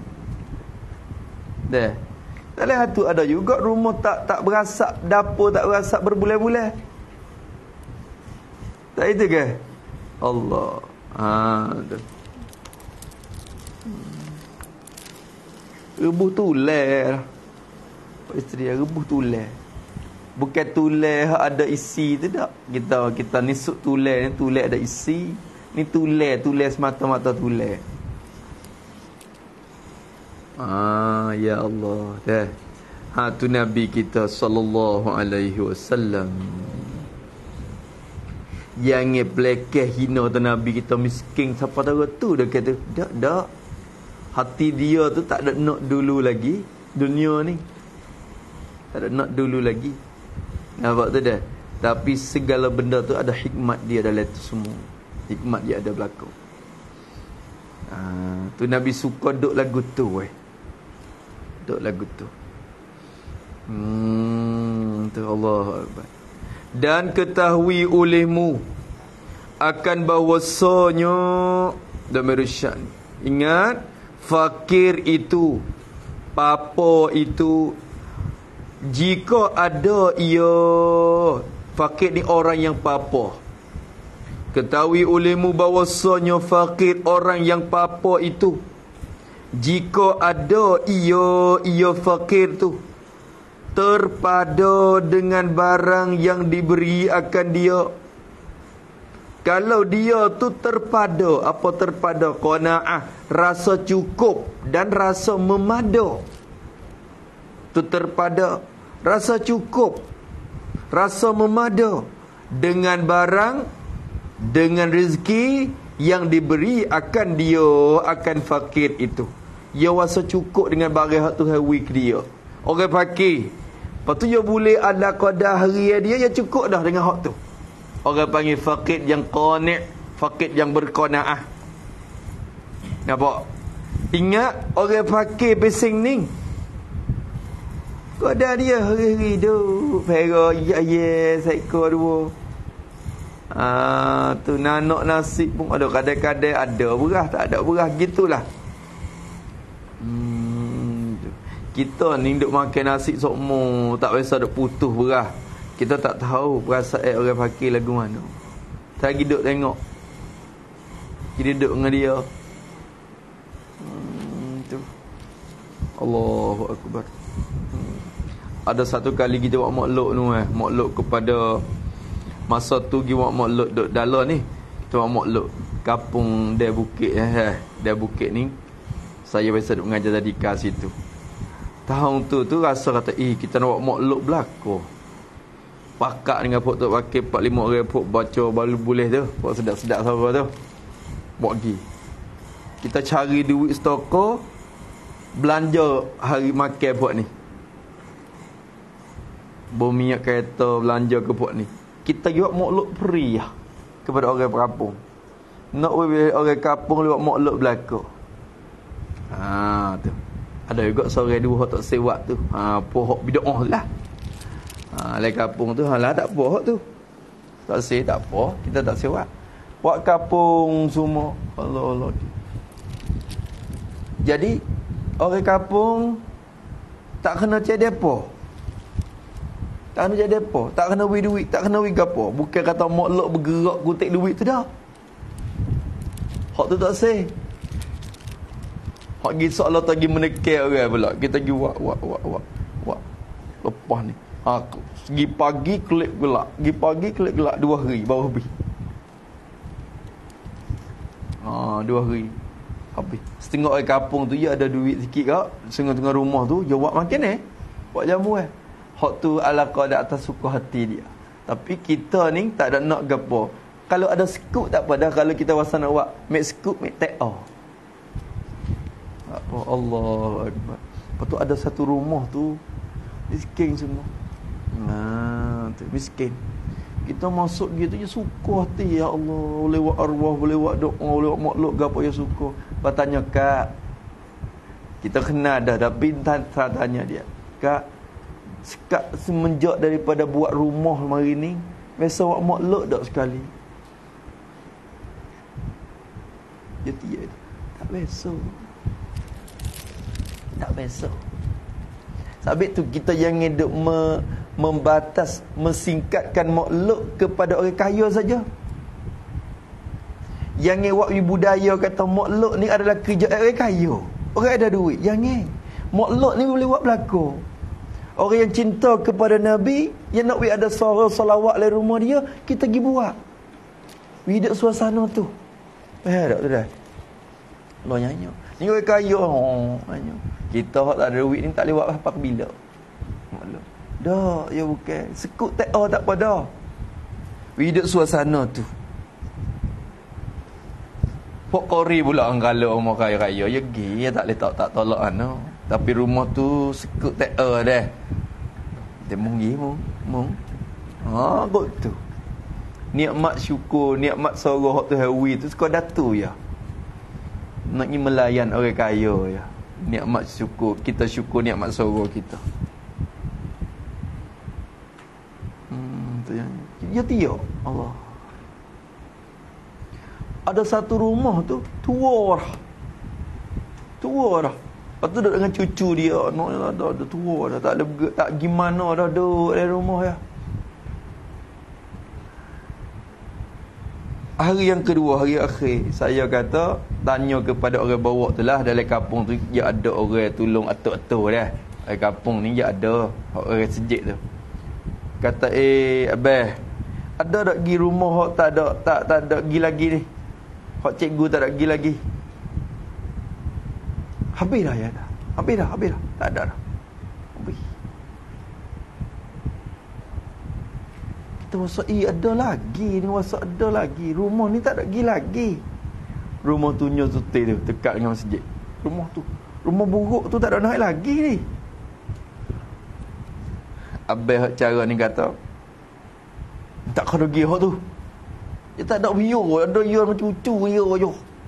Dah. Dalam hatu ada juga rumah tak tak berasap, dapur tak berasap berbulan-bulan. Tak itu ke? Allah. Ha tu. Rebuh tular. Isteri rebuh tular. Bukan tular ada isi tu tak. Kita kita nisuk tular ni tular ada isi. Ni tular, tular semata-mata tular. Ah ya Allah. Dah. Ha tu Nabi kita sallallahu alaihi wasallam. Jangan pelekeh hina tu Nabi kita miskin siapa tahu tu dia kata dak dak hati dia tu tak ada nak dulu lagi dunia ni tak ada nak dulu lagi nampak tu dah tapi segala benda tu ada hikmat dia dalam tu semua hikmat dia ada berlaku ha, tu Nabi suka duk lagu tu weh duk lagu tu hmm tu Allah Akbar. Dan ketahui olehmu akan bahawasanya Damirushan. Ingat, fakir itu, papa itu, jika ada ia, fakir ni orang yang papa. Ketahui olehmu bahawasanya fakir orang yang papa itu, jika ada ia, ia fakir tu, terpada dengan barang yang diberi akan dia. Kalau dia tu terpada, apa terpada? Qanaah, rasa cukup dan rasa memada. Tu terpada, rasa cukup, rasa memada dengan barang, dengan rezeki yang diberi akan dia, akan fakir itu. Dia rasa cukup dengan barang Tuhan wik dia. Orang fakir, lepas tu dia boleh ada qadar hari dia, dia cukup dah dengan hak tu. Orang panggil fakir yang qani', fakir yang berqanaah. Nampak? Ingat orang fakir pesing ni. Qadar dia hari-hari duk pera ya ya seekor dua. Ah tu nanak nasi pun ada kadang-kadang ada beras tak ada beras gitulah. Hmm kita ni duk makan nasi sokmo tak biasa duk putus beras. Kita tak tahu perasaan orang fakir lagu mana. Lagi duk tengok. Kita duduk dengan dia. Hmm, tu. Allahu Akbar. Hmm. Ada satu kali kita buat makluk tu eh, makluk kepada masa tu kita buat makluk duk dalam ni. Kita buat makluk kampung dia bukit eh, dia bukit ni. Saya biasa duk mengajar tadika situ. Tahun tu tu rasa kata, "Eh, kita nak buat makluk belaka." Pakak dengan pok tu pakai empat lima orang pok baca baru boleh tu. Pok sedap-sedap sama tu. Buat pergi. Kita cari duit stoko belanja hari makan pok ni. Bom minyak kereta belanja ke pok ni. Kita buat makluk free lah kepada orang kampung. Nak orang kampung buat makluk belaka. Ha tu. Ada juga seorang dua tak sewak tu. Ha pohok bidah lah. Ha, lain kampung tu halah tak apa tu. Tak say tak apa, kita tak sewa. Buat kampung semua. Allah Allah. Jadi orang kampung tak kena cari depo. Tak kena cari depo, tak kena beri duit, tak kena beri gapo. Bukan kata makluk bergerak kutik duit tu dah. Hak tu tak sah. Hak gi solat lagi menekek orang pula. Kita gi wak wak wak wak. Wak. Lepas ni. Ha, gi pagi klik gelak. Gi pagi klik gelak dua hari baru habis. Ha, dua hari habis. Setengah orang kampung tu ya ada duit sikit kak. Setengah-tengah rumah tu dia buat makan eh. Buat jamu eh. Hak tu ala qada atas suka hati dia. Tapi kita ni tak ada nak gapo. Kalau ada scoop tak apa dah. Kalau kita wasa nak buat make scoop make take off. Apa Allah Akbar. Lepas tu ada satu rumah tu miskin semua. Nah, tu miskin. Kita masuk gitu je suka hati, ya Allah, boleh buat arwah, boleh buat doa, boleh buat makhluk gapo ya suka. Lepas tanya kak, kita kenal dah tapi tak tanya dia. Kak, sekak semenjak daripada buat rumah hari ni, biasa buat makhluk tak sekali? Dia tiada. Tak biasa. Tak biasa. Sebab tu kita jangan duk me, membatas, mesingkatkan makhluk kepada orang kaya saja. Jangan buat budaya kata makhluk ni adalah kerja orang kaya. Orang ada duit. Jangan. Makhluk ni boleh buat belakang. Orang yang cinta kepada Nabi, yang nak ada suara salawat dari rumah dia, kita pergi buat. Hidup suasana tu. Eh, tak tu dah. Allah nyanyi. Ni orang kaya. Oh, nyanyi. Kita hak tak ada duit ni tak boleh buat apa bila. Maklum. Dah, ya bukan. Sekut tak oh tak apa dah. Hidup suasana tu. Pok kori pula kalau orang kaya-kaya. Ya gi, ya tak boleh tak, tak tolak ana. Tapi rumah tu sekut tak oh dah. Dia munggi mu. Mung. Ha, kok tu. Nikmat syukur, nikmat sorah hak tu hawi tu sekadar tu ya. Nak ni melayan orang kaya ya. Nikmat syukur, kita syukur nikmat sorah kita. Hmm, tu yang dia tiap Allah. Ada satu rumah tu tua dah. Tua dah. Lepas tu duduk dengan cucu dia, nak dah ada tua dah, tak ada tak gimana dah duduk dalam rumah ya. Hari yang kedua, hari akhir, saya kata tanya kepada orang bawa tu lah, dalam kampung tu dia ada orang tolong atuk-atuk dah. Dalam kampung ni dia ada orang sejik tu. Kata eh abah, ada tak pergi rumah hak tak ada tak tak ada pergi lagi ni. Hak cikgu tak ada pergi lagi. Habis dah ya dah. Habis dah, habis dah. Tak ada dah. Habis. Kita rasa eh ada lagi ni, rasa ada lagi. Rumah ni tak ada pergi lagi. Rumah tu nyo tu tu dekat dengan masjid. Rumah tu. Rumah buruk tu tak ada naik lagi ni. Abah cara ni kata tak kena pergi hak tu. Dia tak ada view, ada dia macam cucu dia je.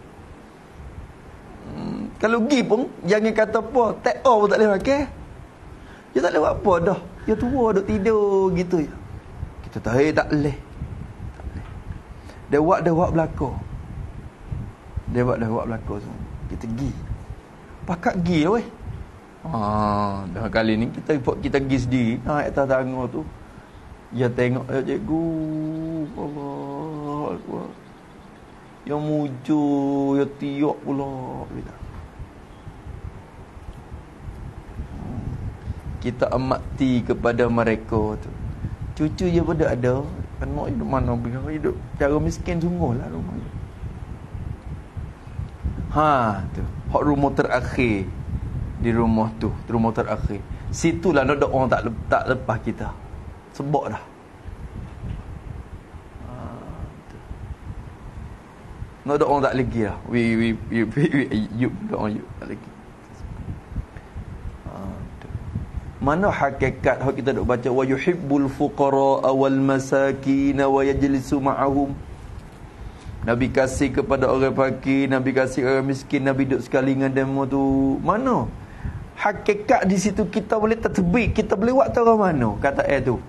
Hmm, kalau pergi pun jangan kata apa, tak oh pun tak boleh makan. Dia tak boleh buat apa dah. Dia tua duk tidur gitu je. Kita tahu eh, tak boleh. Tak boleh. Dia buat dia buat belakang. Dia buat dia buat belakang semua. Kita pergi. Pakat pergi lah weh. Ha, dah kali ni kita kita pergi sendiri. Ha, atas tangga tu. Dia tengok ya cikgu. Allah Akbar. Yang mujur, yang tiok pula. Kita amati kepada mereka tu. Cucu je pun tak ada. Anak hidup mana biar hidup cara miskin sungguh lah rumah tu. Ha, tu. Hak rumah terakhir di rumah tu, rumah terakhir. Situlah nak orang tak tak lepas kita. Sebab dah. Ha, tu. Nak orang tak lagi lah. We we we we you doa you tak lagi. Mana hakikat hak kita duk baca wa yuhibbul fuqara wal masakin wa yajlisu ma'ahum. Nabi kasih kepada orang fakir, Nabi kasih orang miskin, Nabi duduk sekali dengan demo tu. Mana hakikat di situ kita boleh tertebik, kita boleh buat tahu mana kata ayat tu.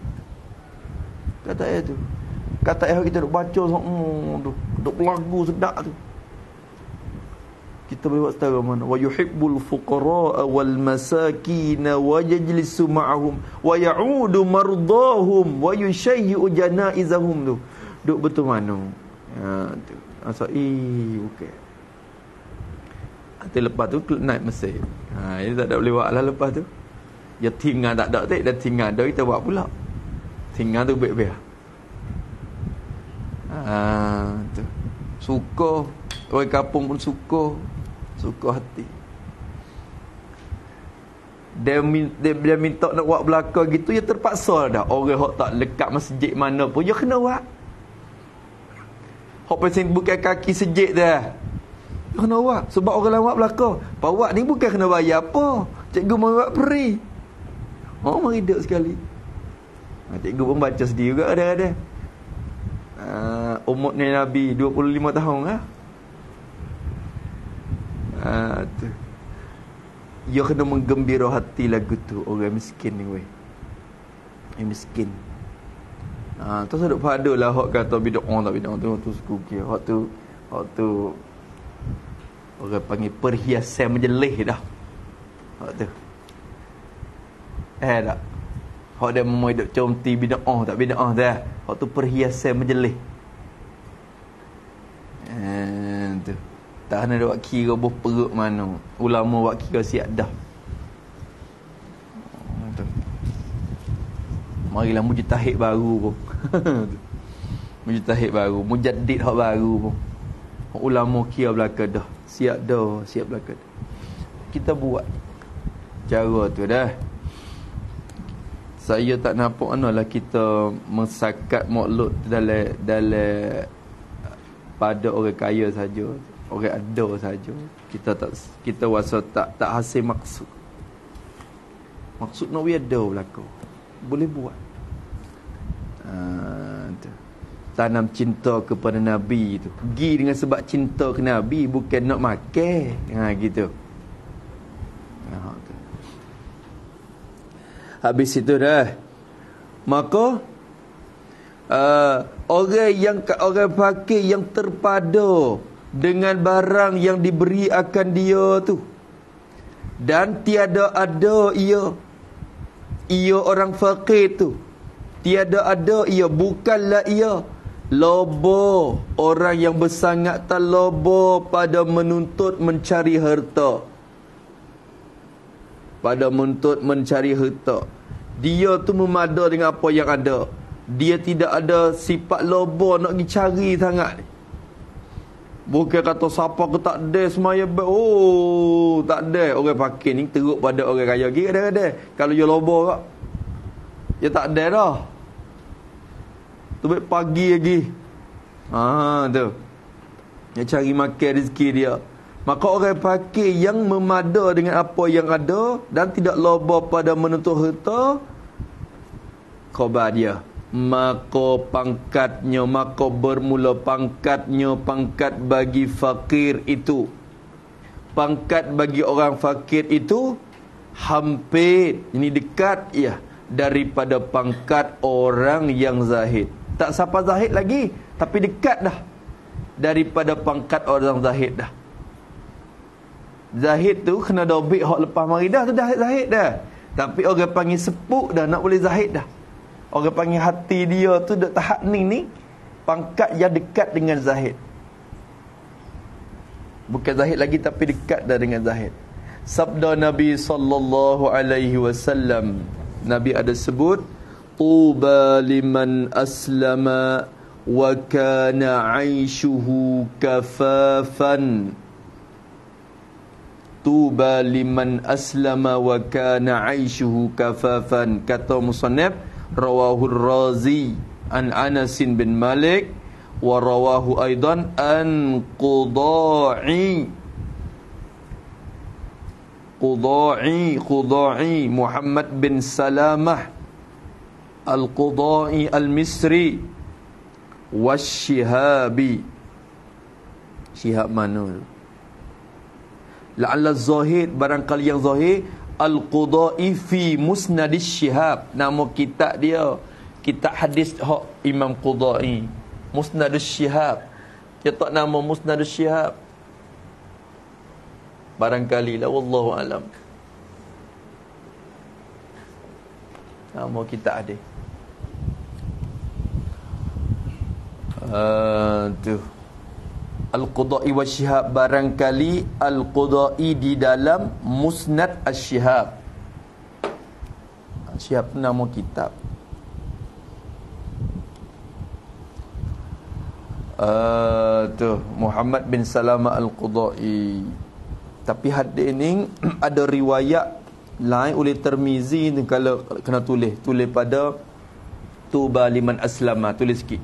Kata ayat tu. Kata ayat kita duk baca hmm, duk, duk lagu sedap tu. Kita boleh buat tahu mana wa yuhibbul fuqara wal masakin wa yajlisu ma'ahum wa ya'udu mardahum wa yushayyi'u janaizahum tu. Duk betul mana? Ha tu. Masa eh bukan. Nanti lepas tu naik mesin. Ha, ini tak ada boleh buat lah lepas tu. Ya tinggal tak ada tak, dah tinggal dah kita buat pula. Tinggal tu baik-baik. Ha, tu. Suka. Orang kampung pun suka. Suka hati. Dia, dia, dia minta nak buat belakang gitu, ya terpaksa dah. Orang yang tak lekat masjid mana pun, ya kena buat. Hak pasal bukan kaki sejik dah. Ya kena buat. Sebab orang lain buat belakang. Pawak ni bukan kena bayar apa. Cikgu mau buat free. Oh, meriduk sekali. Ha, cikgu pun baca sendiri juga ada-ada. Uh, umur ni Nabi dua puluh lima tahun lah. Ha, tu. Ya kena menggembira hati lagu tu. Orang miskin ni weh. Yang miskin. Ha, tu seduk pada lah hak kata bid'ah tak bid'ah tu tu suku kia. Hak tu hak tu orang panggil perhiasan menjelih dah. Hak tu. Eh tak. Hak dia memang hidup comti bid'ah tak bid'ah dah. Hak tu perhiasan menjelih. Eh tu. Tak kena buat kira boh perut mana. Ulama buat kira siap dah. Oh, tu. Marilah mujtahid baru pun. Mujtahid baru, mujaddid hak baru pun. Ulama kira belaka dah. Siap dah, siap belaka dah. Kita buat cara tu dah. Saya tak nampak analah kita mensakat makluk dalam dalam pada orang kaya saja. Orang ada saja. Kita tak kita rasa tak tak hasil maksud. Maksud nak ada belaka. Boleh buat. Ha, tu. Tanam cinta kepada Nabi tu. Pergi dengan sebab cinta ke Nabi, bukan nak makan. Ha gitu. Ha, tu. Habis itu dah. Maka uh, orang yang orang fakir yang terpada dengan barang yang diberi akan dia tu, dan tiada ada ia ia orang fakir tu, tiada ada ia, bukanlah ia lobo, orang yang bersangat tak lobo pada menuntut mencari harta, pada menuntut mencari harta. Dia tu memada dengan apa yang ada. Dia tidak ada sifat lobo nak pergi cari sangat. Bukan kata siapa ke tak ada semaya baik. Oh, tak ada. Orang fakir ni teruk pada orang kaya lagi ada-ada. Kalau dia lobo kak, dia tak ada dah. Tu baik pagi lagi. Ha tu. Dia cari makan rezeki dia. Maka orang fakir yang memada dengan apa yang ada dan tidak loba pada menuntut harta, khabar dia, maka pangkatnya, maka bermula pangkatnya, pangkat bagi fakir itu, pangkat bagi orang fakir itu hampir, ini dekat ya, daripada pangkat orang yang zahid. Tak siapa zahid lagi, tapi dekat dah daripada pangkat orang zahid dah. Zahid tu kena dobik hak lepas mari dah tu dah zahid dah. Tapi orang panggil sepuk dah nak boleh zahid dah. Orang panggil hati dia tu dak tahap ni ni pangkat yang dekat dengan zahid. Bukan zahid lagi tapi dekat dah dengan zahid. Sabda Nabi sallallahu alaihi wasallam, Nabi ada sebut, tuba liman aslama wa kana 'aishuhu kafafan. Tuba liman aslama wa kana 'aishuhu kafafan. Kata musannaf, rawahu Razi an Anas bin Malik wa rawahu aidan an Qudai Qudai Qudai Muhammad bin Salamah Al-Qudai Al-Misri Wasyihabi. Syihab mana tu? La'alla Zahid, barangkali yang Zahid, Al-Qudai fi Musnadis Syihab. Nama kitab dia, kitab hadis hak Imam Qudai, Musnadus Syihab. Dia tak nama Musnadus Syihab. Barangkali lah, wallahu alam. Nama kitab ada. Uh, tu. Al-Qudai wa Syihab, barangkali Al-Qudai di dalam Musnad Asy-Syihab. Syihab nama kitab. Uh, tu Muhammad bin Salamah Al-Qudai. Tapi hadis ni ada riwayat lain oleh Tirmizi ni, kalau kena tulis tulis pada tuba liman aslama, tulis sikit.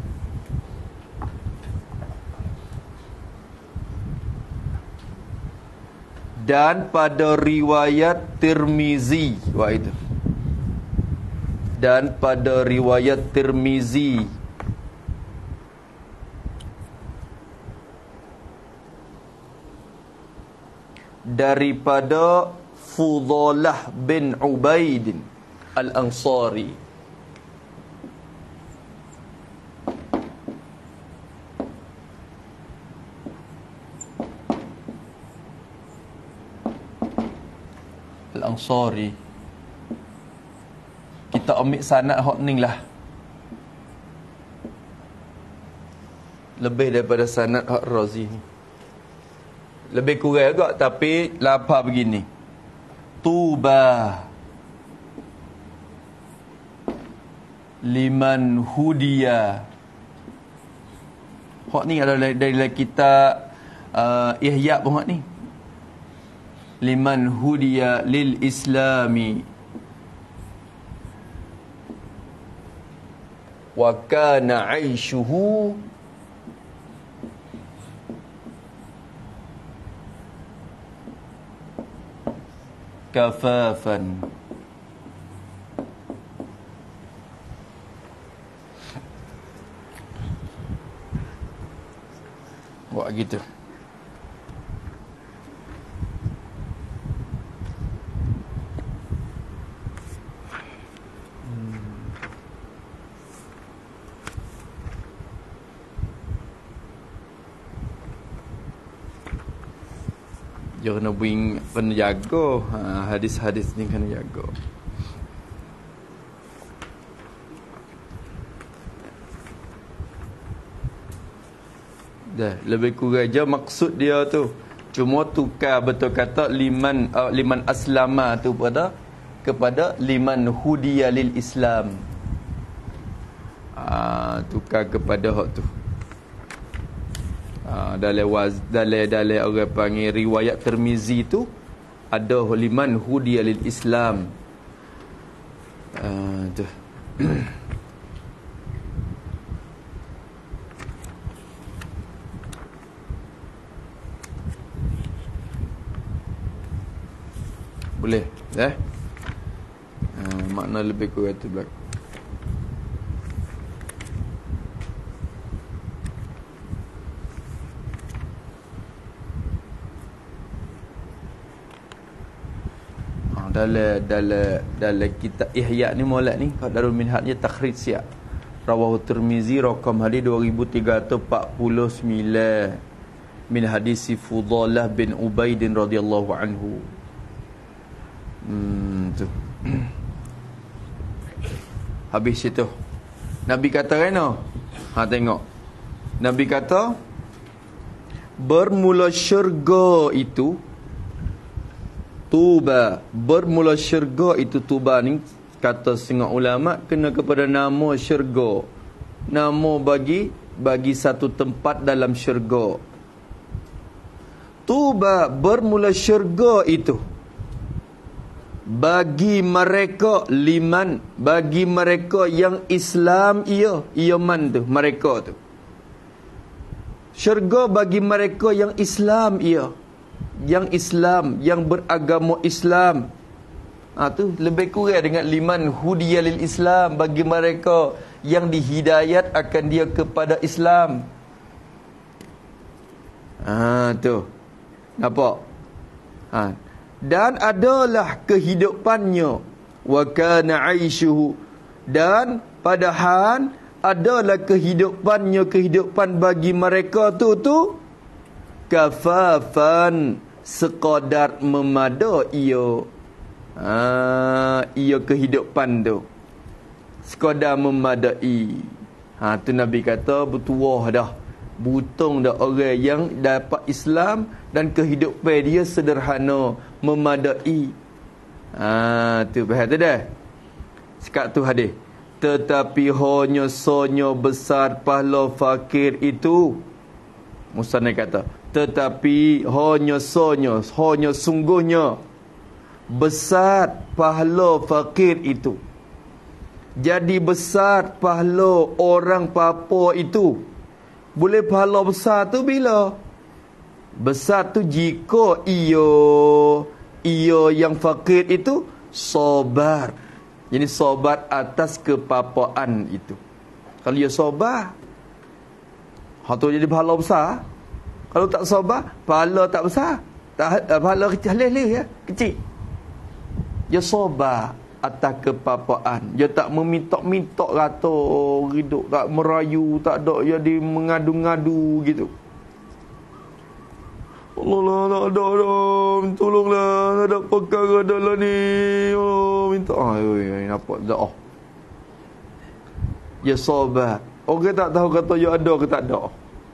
Dan pada riwayat Tirmizi, wah itu. Dan pada riwayat Tirmizi daripada Fudalah bin Ubaid Al-Ansari, Al-Ansari. Kita ambil sanad hak ni lah, lebih daripada sanad hak Razi ni. Lebih kurang agak, tapi lapar begini. Tuba liman hudiya. Hak ni adalah dari, dari kitab uh, Ihya pun hak ni. Liman hudiya lil islami wa kana aishuhu kafafan. Buat gitu. Dia kena bring, kena jaga ha, hadis-hadis ni kena jaga. Dah, lebih kurang je maksud dia tu. Cuma tukar betul kata liman uh, liman aslama tu pada kepada liman hudiya lil Islam. Ah, tukar kepada hak tu. Ha, dalam waz dalam dalam orang panggil riwayat Tirmizi tu ada liman hudiya lil Islam. Ah, tu. Boleh, eh? Ha, makna lebih kurang tu belakang. dalam dalam dalam kitab Ihya ni molek ni kat Darul Minhajnya takhrij siap. Rawahu Tirmizi rakam hadis dua ribu tiga ratus empat puluh sembilan min hadis Fudalah bin Ubaid radhiyallahu anhu. Hmm tu. Habis itu Nabi kata kena. Ha tengok. Nabi kata bermula syurga itu Tuba, bermula syurga itu Tuba ni kata setengah ulama kena kepada nama syurga. Nama bagi bagi satu tempat dalam syurga. Tuba, bermula syurga itu bagi mereka liman, bagi mereka yang Islam ia, ia man tu, mereka tu. Syurga bagi mereka yang Islam ia, yang Islam, yang beragama Islam. Ha, tu lebih kurang dengan liman hudiya lil Islam, bagi mereka yang dihidayat akan dia kepada Islam. Ha, tu nampak? Ha. Dan adalah kehidupannya wa kana aishuhu, dan padahal adalah kehidupannya, kehidupan bagi mereka tu tu kafafan, sekadar memada ia. Ha, ia kehidupan tu sekadar memadai. Ha, tu Nabi kata bertuah dah Butung dah orang yang dapat Islam dan kehidupan dia sederhana, memadai. Ah, tu faham tu dah. Sekat tu hadis. Tetapi hanya sonyo besar pahala fakir itu. Musannaf kata, tetapi hanya sonyo, hanya sungguhnya besar pahala fakir itu. Jadi besar pahala orang papa itu. Boleh pahala besar tu bila? Besar tu jika ia ia yang fakir itu sabar. Jadi sabar atas kepapaan itu. Kalau ia sabar, hak tu jadi pahala besar. Kalau tak sabar, pahala tak besar. Tak, pahala kecil, halih-halih ya, kecil. Dia sabar atas kepapaan. Dia tak meminta-minta kata hidup, tak merayu, tak ada jadi mengadu-ngadu gitu. Allah lah, tak ada, ada. Tolonglah, tak ada perkara adalah ni. Oh, minta. Ay, nampak tak? Oh. Dia sabar. Orang tak tahu kata dia ada ke tak ada.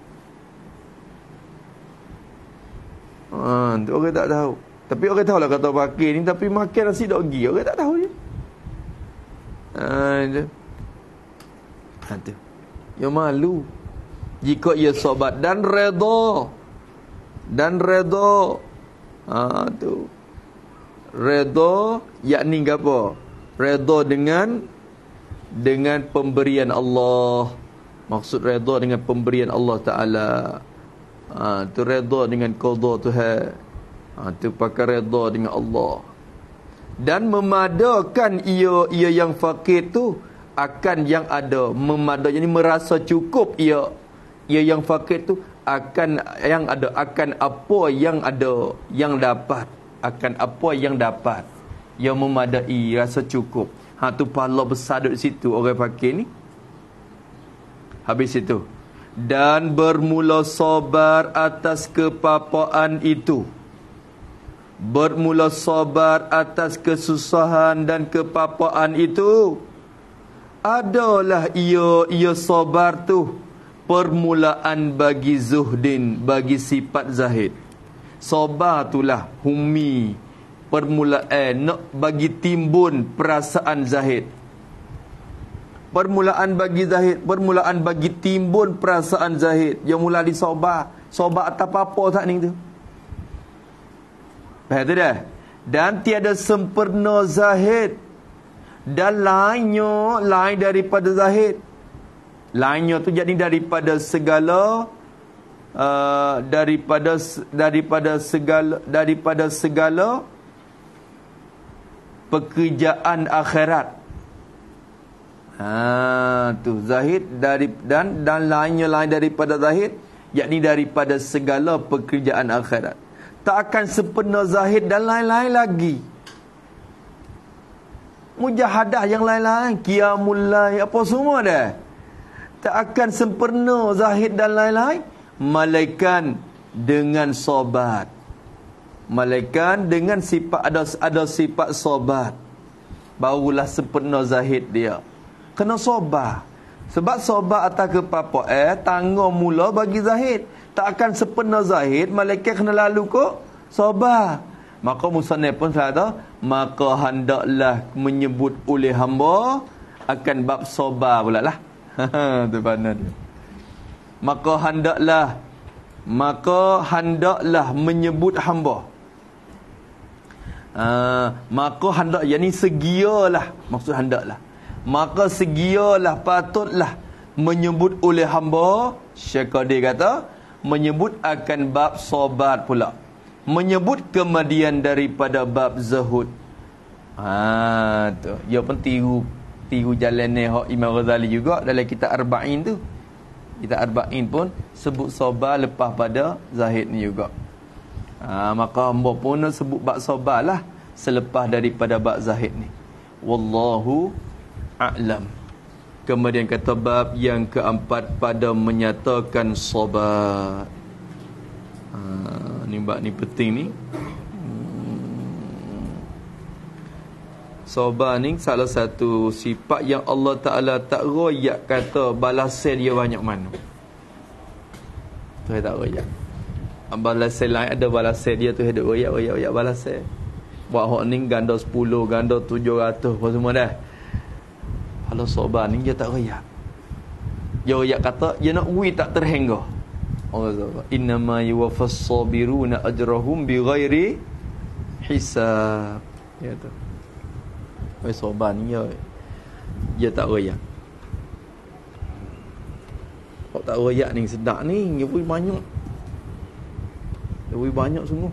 Ha, orang tak tahu. Tapi orang tahu lah kata fakir ni, tapi makan nasi tak pergi. Orang tak tahu je. Ha, tu. Ha, tu. Dia malu. Jika ia sabar dan redha. Dan redha. Ha, tu. Redha, yakni apa? Redha dengan dengan pemberian Allah. Maksud redha dengan pemberian Allah Ta'ala. Ha, tu redha dengan qada Tuhan. Ha, tu pakai redha dengan Allah. Dan memadakan ia ia yang fakir tu akan yang ada. Memada, jadi merasa cukup ia ia yang fakir tu akan yang ada, akan apa yang ada, yang dapat, akan apa yang dapat. Yang memadai, rasa cukup. Ha, tu pahala besar duduk situ orang fakir ni. Habis itu. Dan bermula sabar atas kepapaan itu. Bermula sabar atas kesusahan dan kepapaan itu. Adalah ia ia sabar tu permulaan bagi zuhdin, bagi sifat zahid. Sabar itulah humi, permulaan nak bagi timbun perasaan zahid. Permulaan bagi zahid, permulaan bagi timbun perasaan zahid. Yang mula di sabar. Sabar atas apa tak ni tu? Faham tu dah? Dan tiada sempurna zahid. Dan lainnya, lain daripada zahid. Lainnya tu jadi daripada segala uh, daripada daripada segala daripada segala pekerjaan akhirat. Ha, tu zahid dari dan dan lainnya lain daripada zahid, yakni daripada segala pekerjaan akhirat. Tak akan sempurna zahid dan lain-lain lagi. Mujahadah yang lain-lain, qiyamul lail, apa semua dah. Tak akan sempurna zahid dan lain-lain malaikan dengan sobat. Malaikan dengan sifat ada ada sifat sobat. Barulah sempurna zahid dia. Kena sobat. Sebab sobat atas kepapa eh tanggung mula bagi zahid. Tak akan sempurna zahid, malaikat kena lalu kok sobat. Maka musannaf pun kata, maka hendaklah menyebut oleh hamba akan bab sobat pula lah. Tu mana dia. Maka hendaklah maka hendaklah menyebut hamba. Uh, maka hendak, yakni segialah, maksud hendaklah. Maka segialah, patutlah menyebut oleh hamba. Syekh Qadir kata menyebut akan bab sobat pula, menyebut kemudian daripada bab zuhud. Ha tu. Dia pun tiru tiru jalan ni hak Imam Ghazali juga dalam kitab Arba'in tu. Kitab Arba'in pun sebut sobat lepas pada zahid ni juga. Ha, maka hamba pun sebut bab sobat lah selepas daripada bab zahid ni. Wallahu a'lam. Kemudian kata bab yang keempat pada menyatakan sobat. Ha, ni bab ni penting ni. Hmm. Sobat ni salah satu sifat yang Allah Ta'ala tak royak kata balasan dia banyak mana. tu tak royak. Balas lain ada balas dia tu hidup royak royak royak balas. Buat hok ni ganda sepuluh, ganda tujuh ratus apa semua dah. Kalau soban ni dia tak royak. Dia royak kata dia nak ui tak terhingga. Allah Subhanahu innama yuwaffas sabiruna ajrahum bighairi hisab. Ya tu. Oi soban ni dia dia tak royak. Kok tak royak ni sedap ni, dia ui banyak. Dia ui banyak sungguh.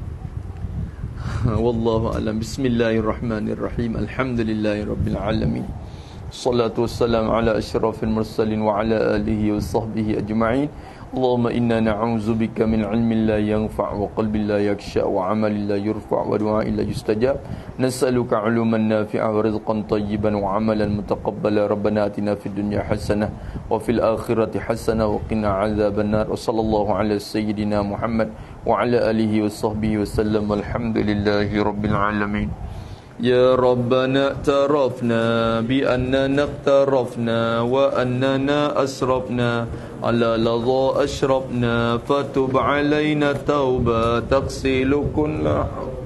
Wallahu a'lam. Bismillahirrahmanirrahim. Alhamdulillahirabbil alamin. Salatu wassalamu ala asyrafil mursalin wa ala alihi wa sahbihi ajma'in. Allahumma inna na'udzubika min ilmin la yanfa' wa qalbin la yakhsha' wa 'amalin la yurfa' wa du'a'in la yustajab. Nas'aluka 'uluman nafi'an wa rizqan tayyiban wa 'amalan mutaqabbala. Rabbana atina fid dunya hasanah wa fil akhirati hasanah wa qina 'adzaban nar. Wa sallallahu ala sayyidina Muhammad wa ala alihi wa sahbihi wa sallam. Walhamdulillahi rabbil alamin. Ya Rabbana tarafna bi annana iqtarafna wa annana asrafna ala ladha ashrafna fatub alaina tauba taqsilu kulla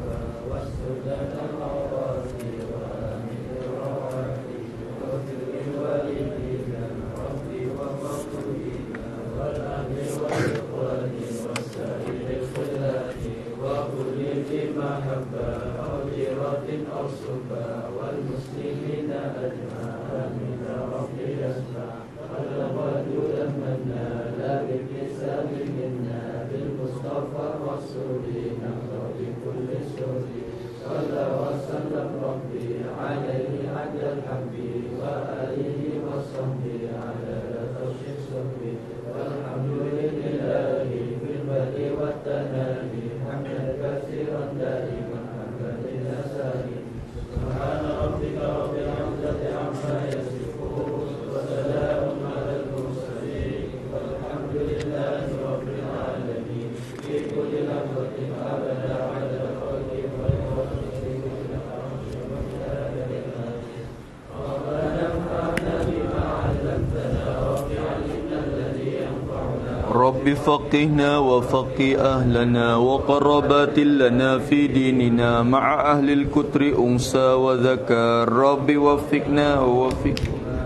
Rabbi faqihna wa faqih ahlana wa qarabatil lana fi dinina ma'a ahlil kutri unsa wa zakar. Rabbi waffiqna wa waffiq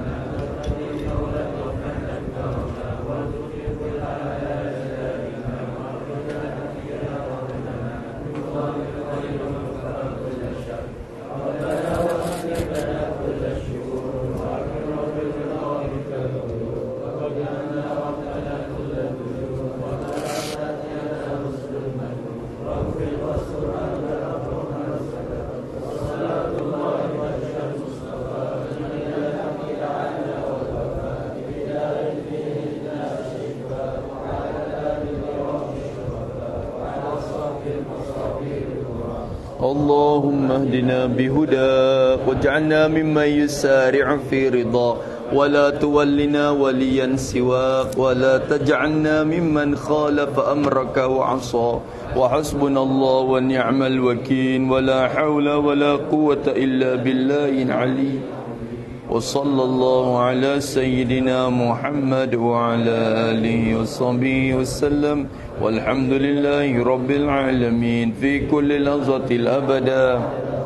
اللهم اهدنا بهداك واجعلنا ممن يسارع في رضاك ولا تولنا وليا سواك ولا تجعلنا ممن خالف أمرك وعصى وحسبنا الله ونعم الوكيل ولا حول ولا قوة إلا بالله العلي. وصلى الله على سيدنا محمد وعلى آله وصحبه وسلم والحمد لله رب العالمين في كل لحظة الأبدا.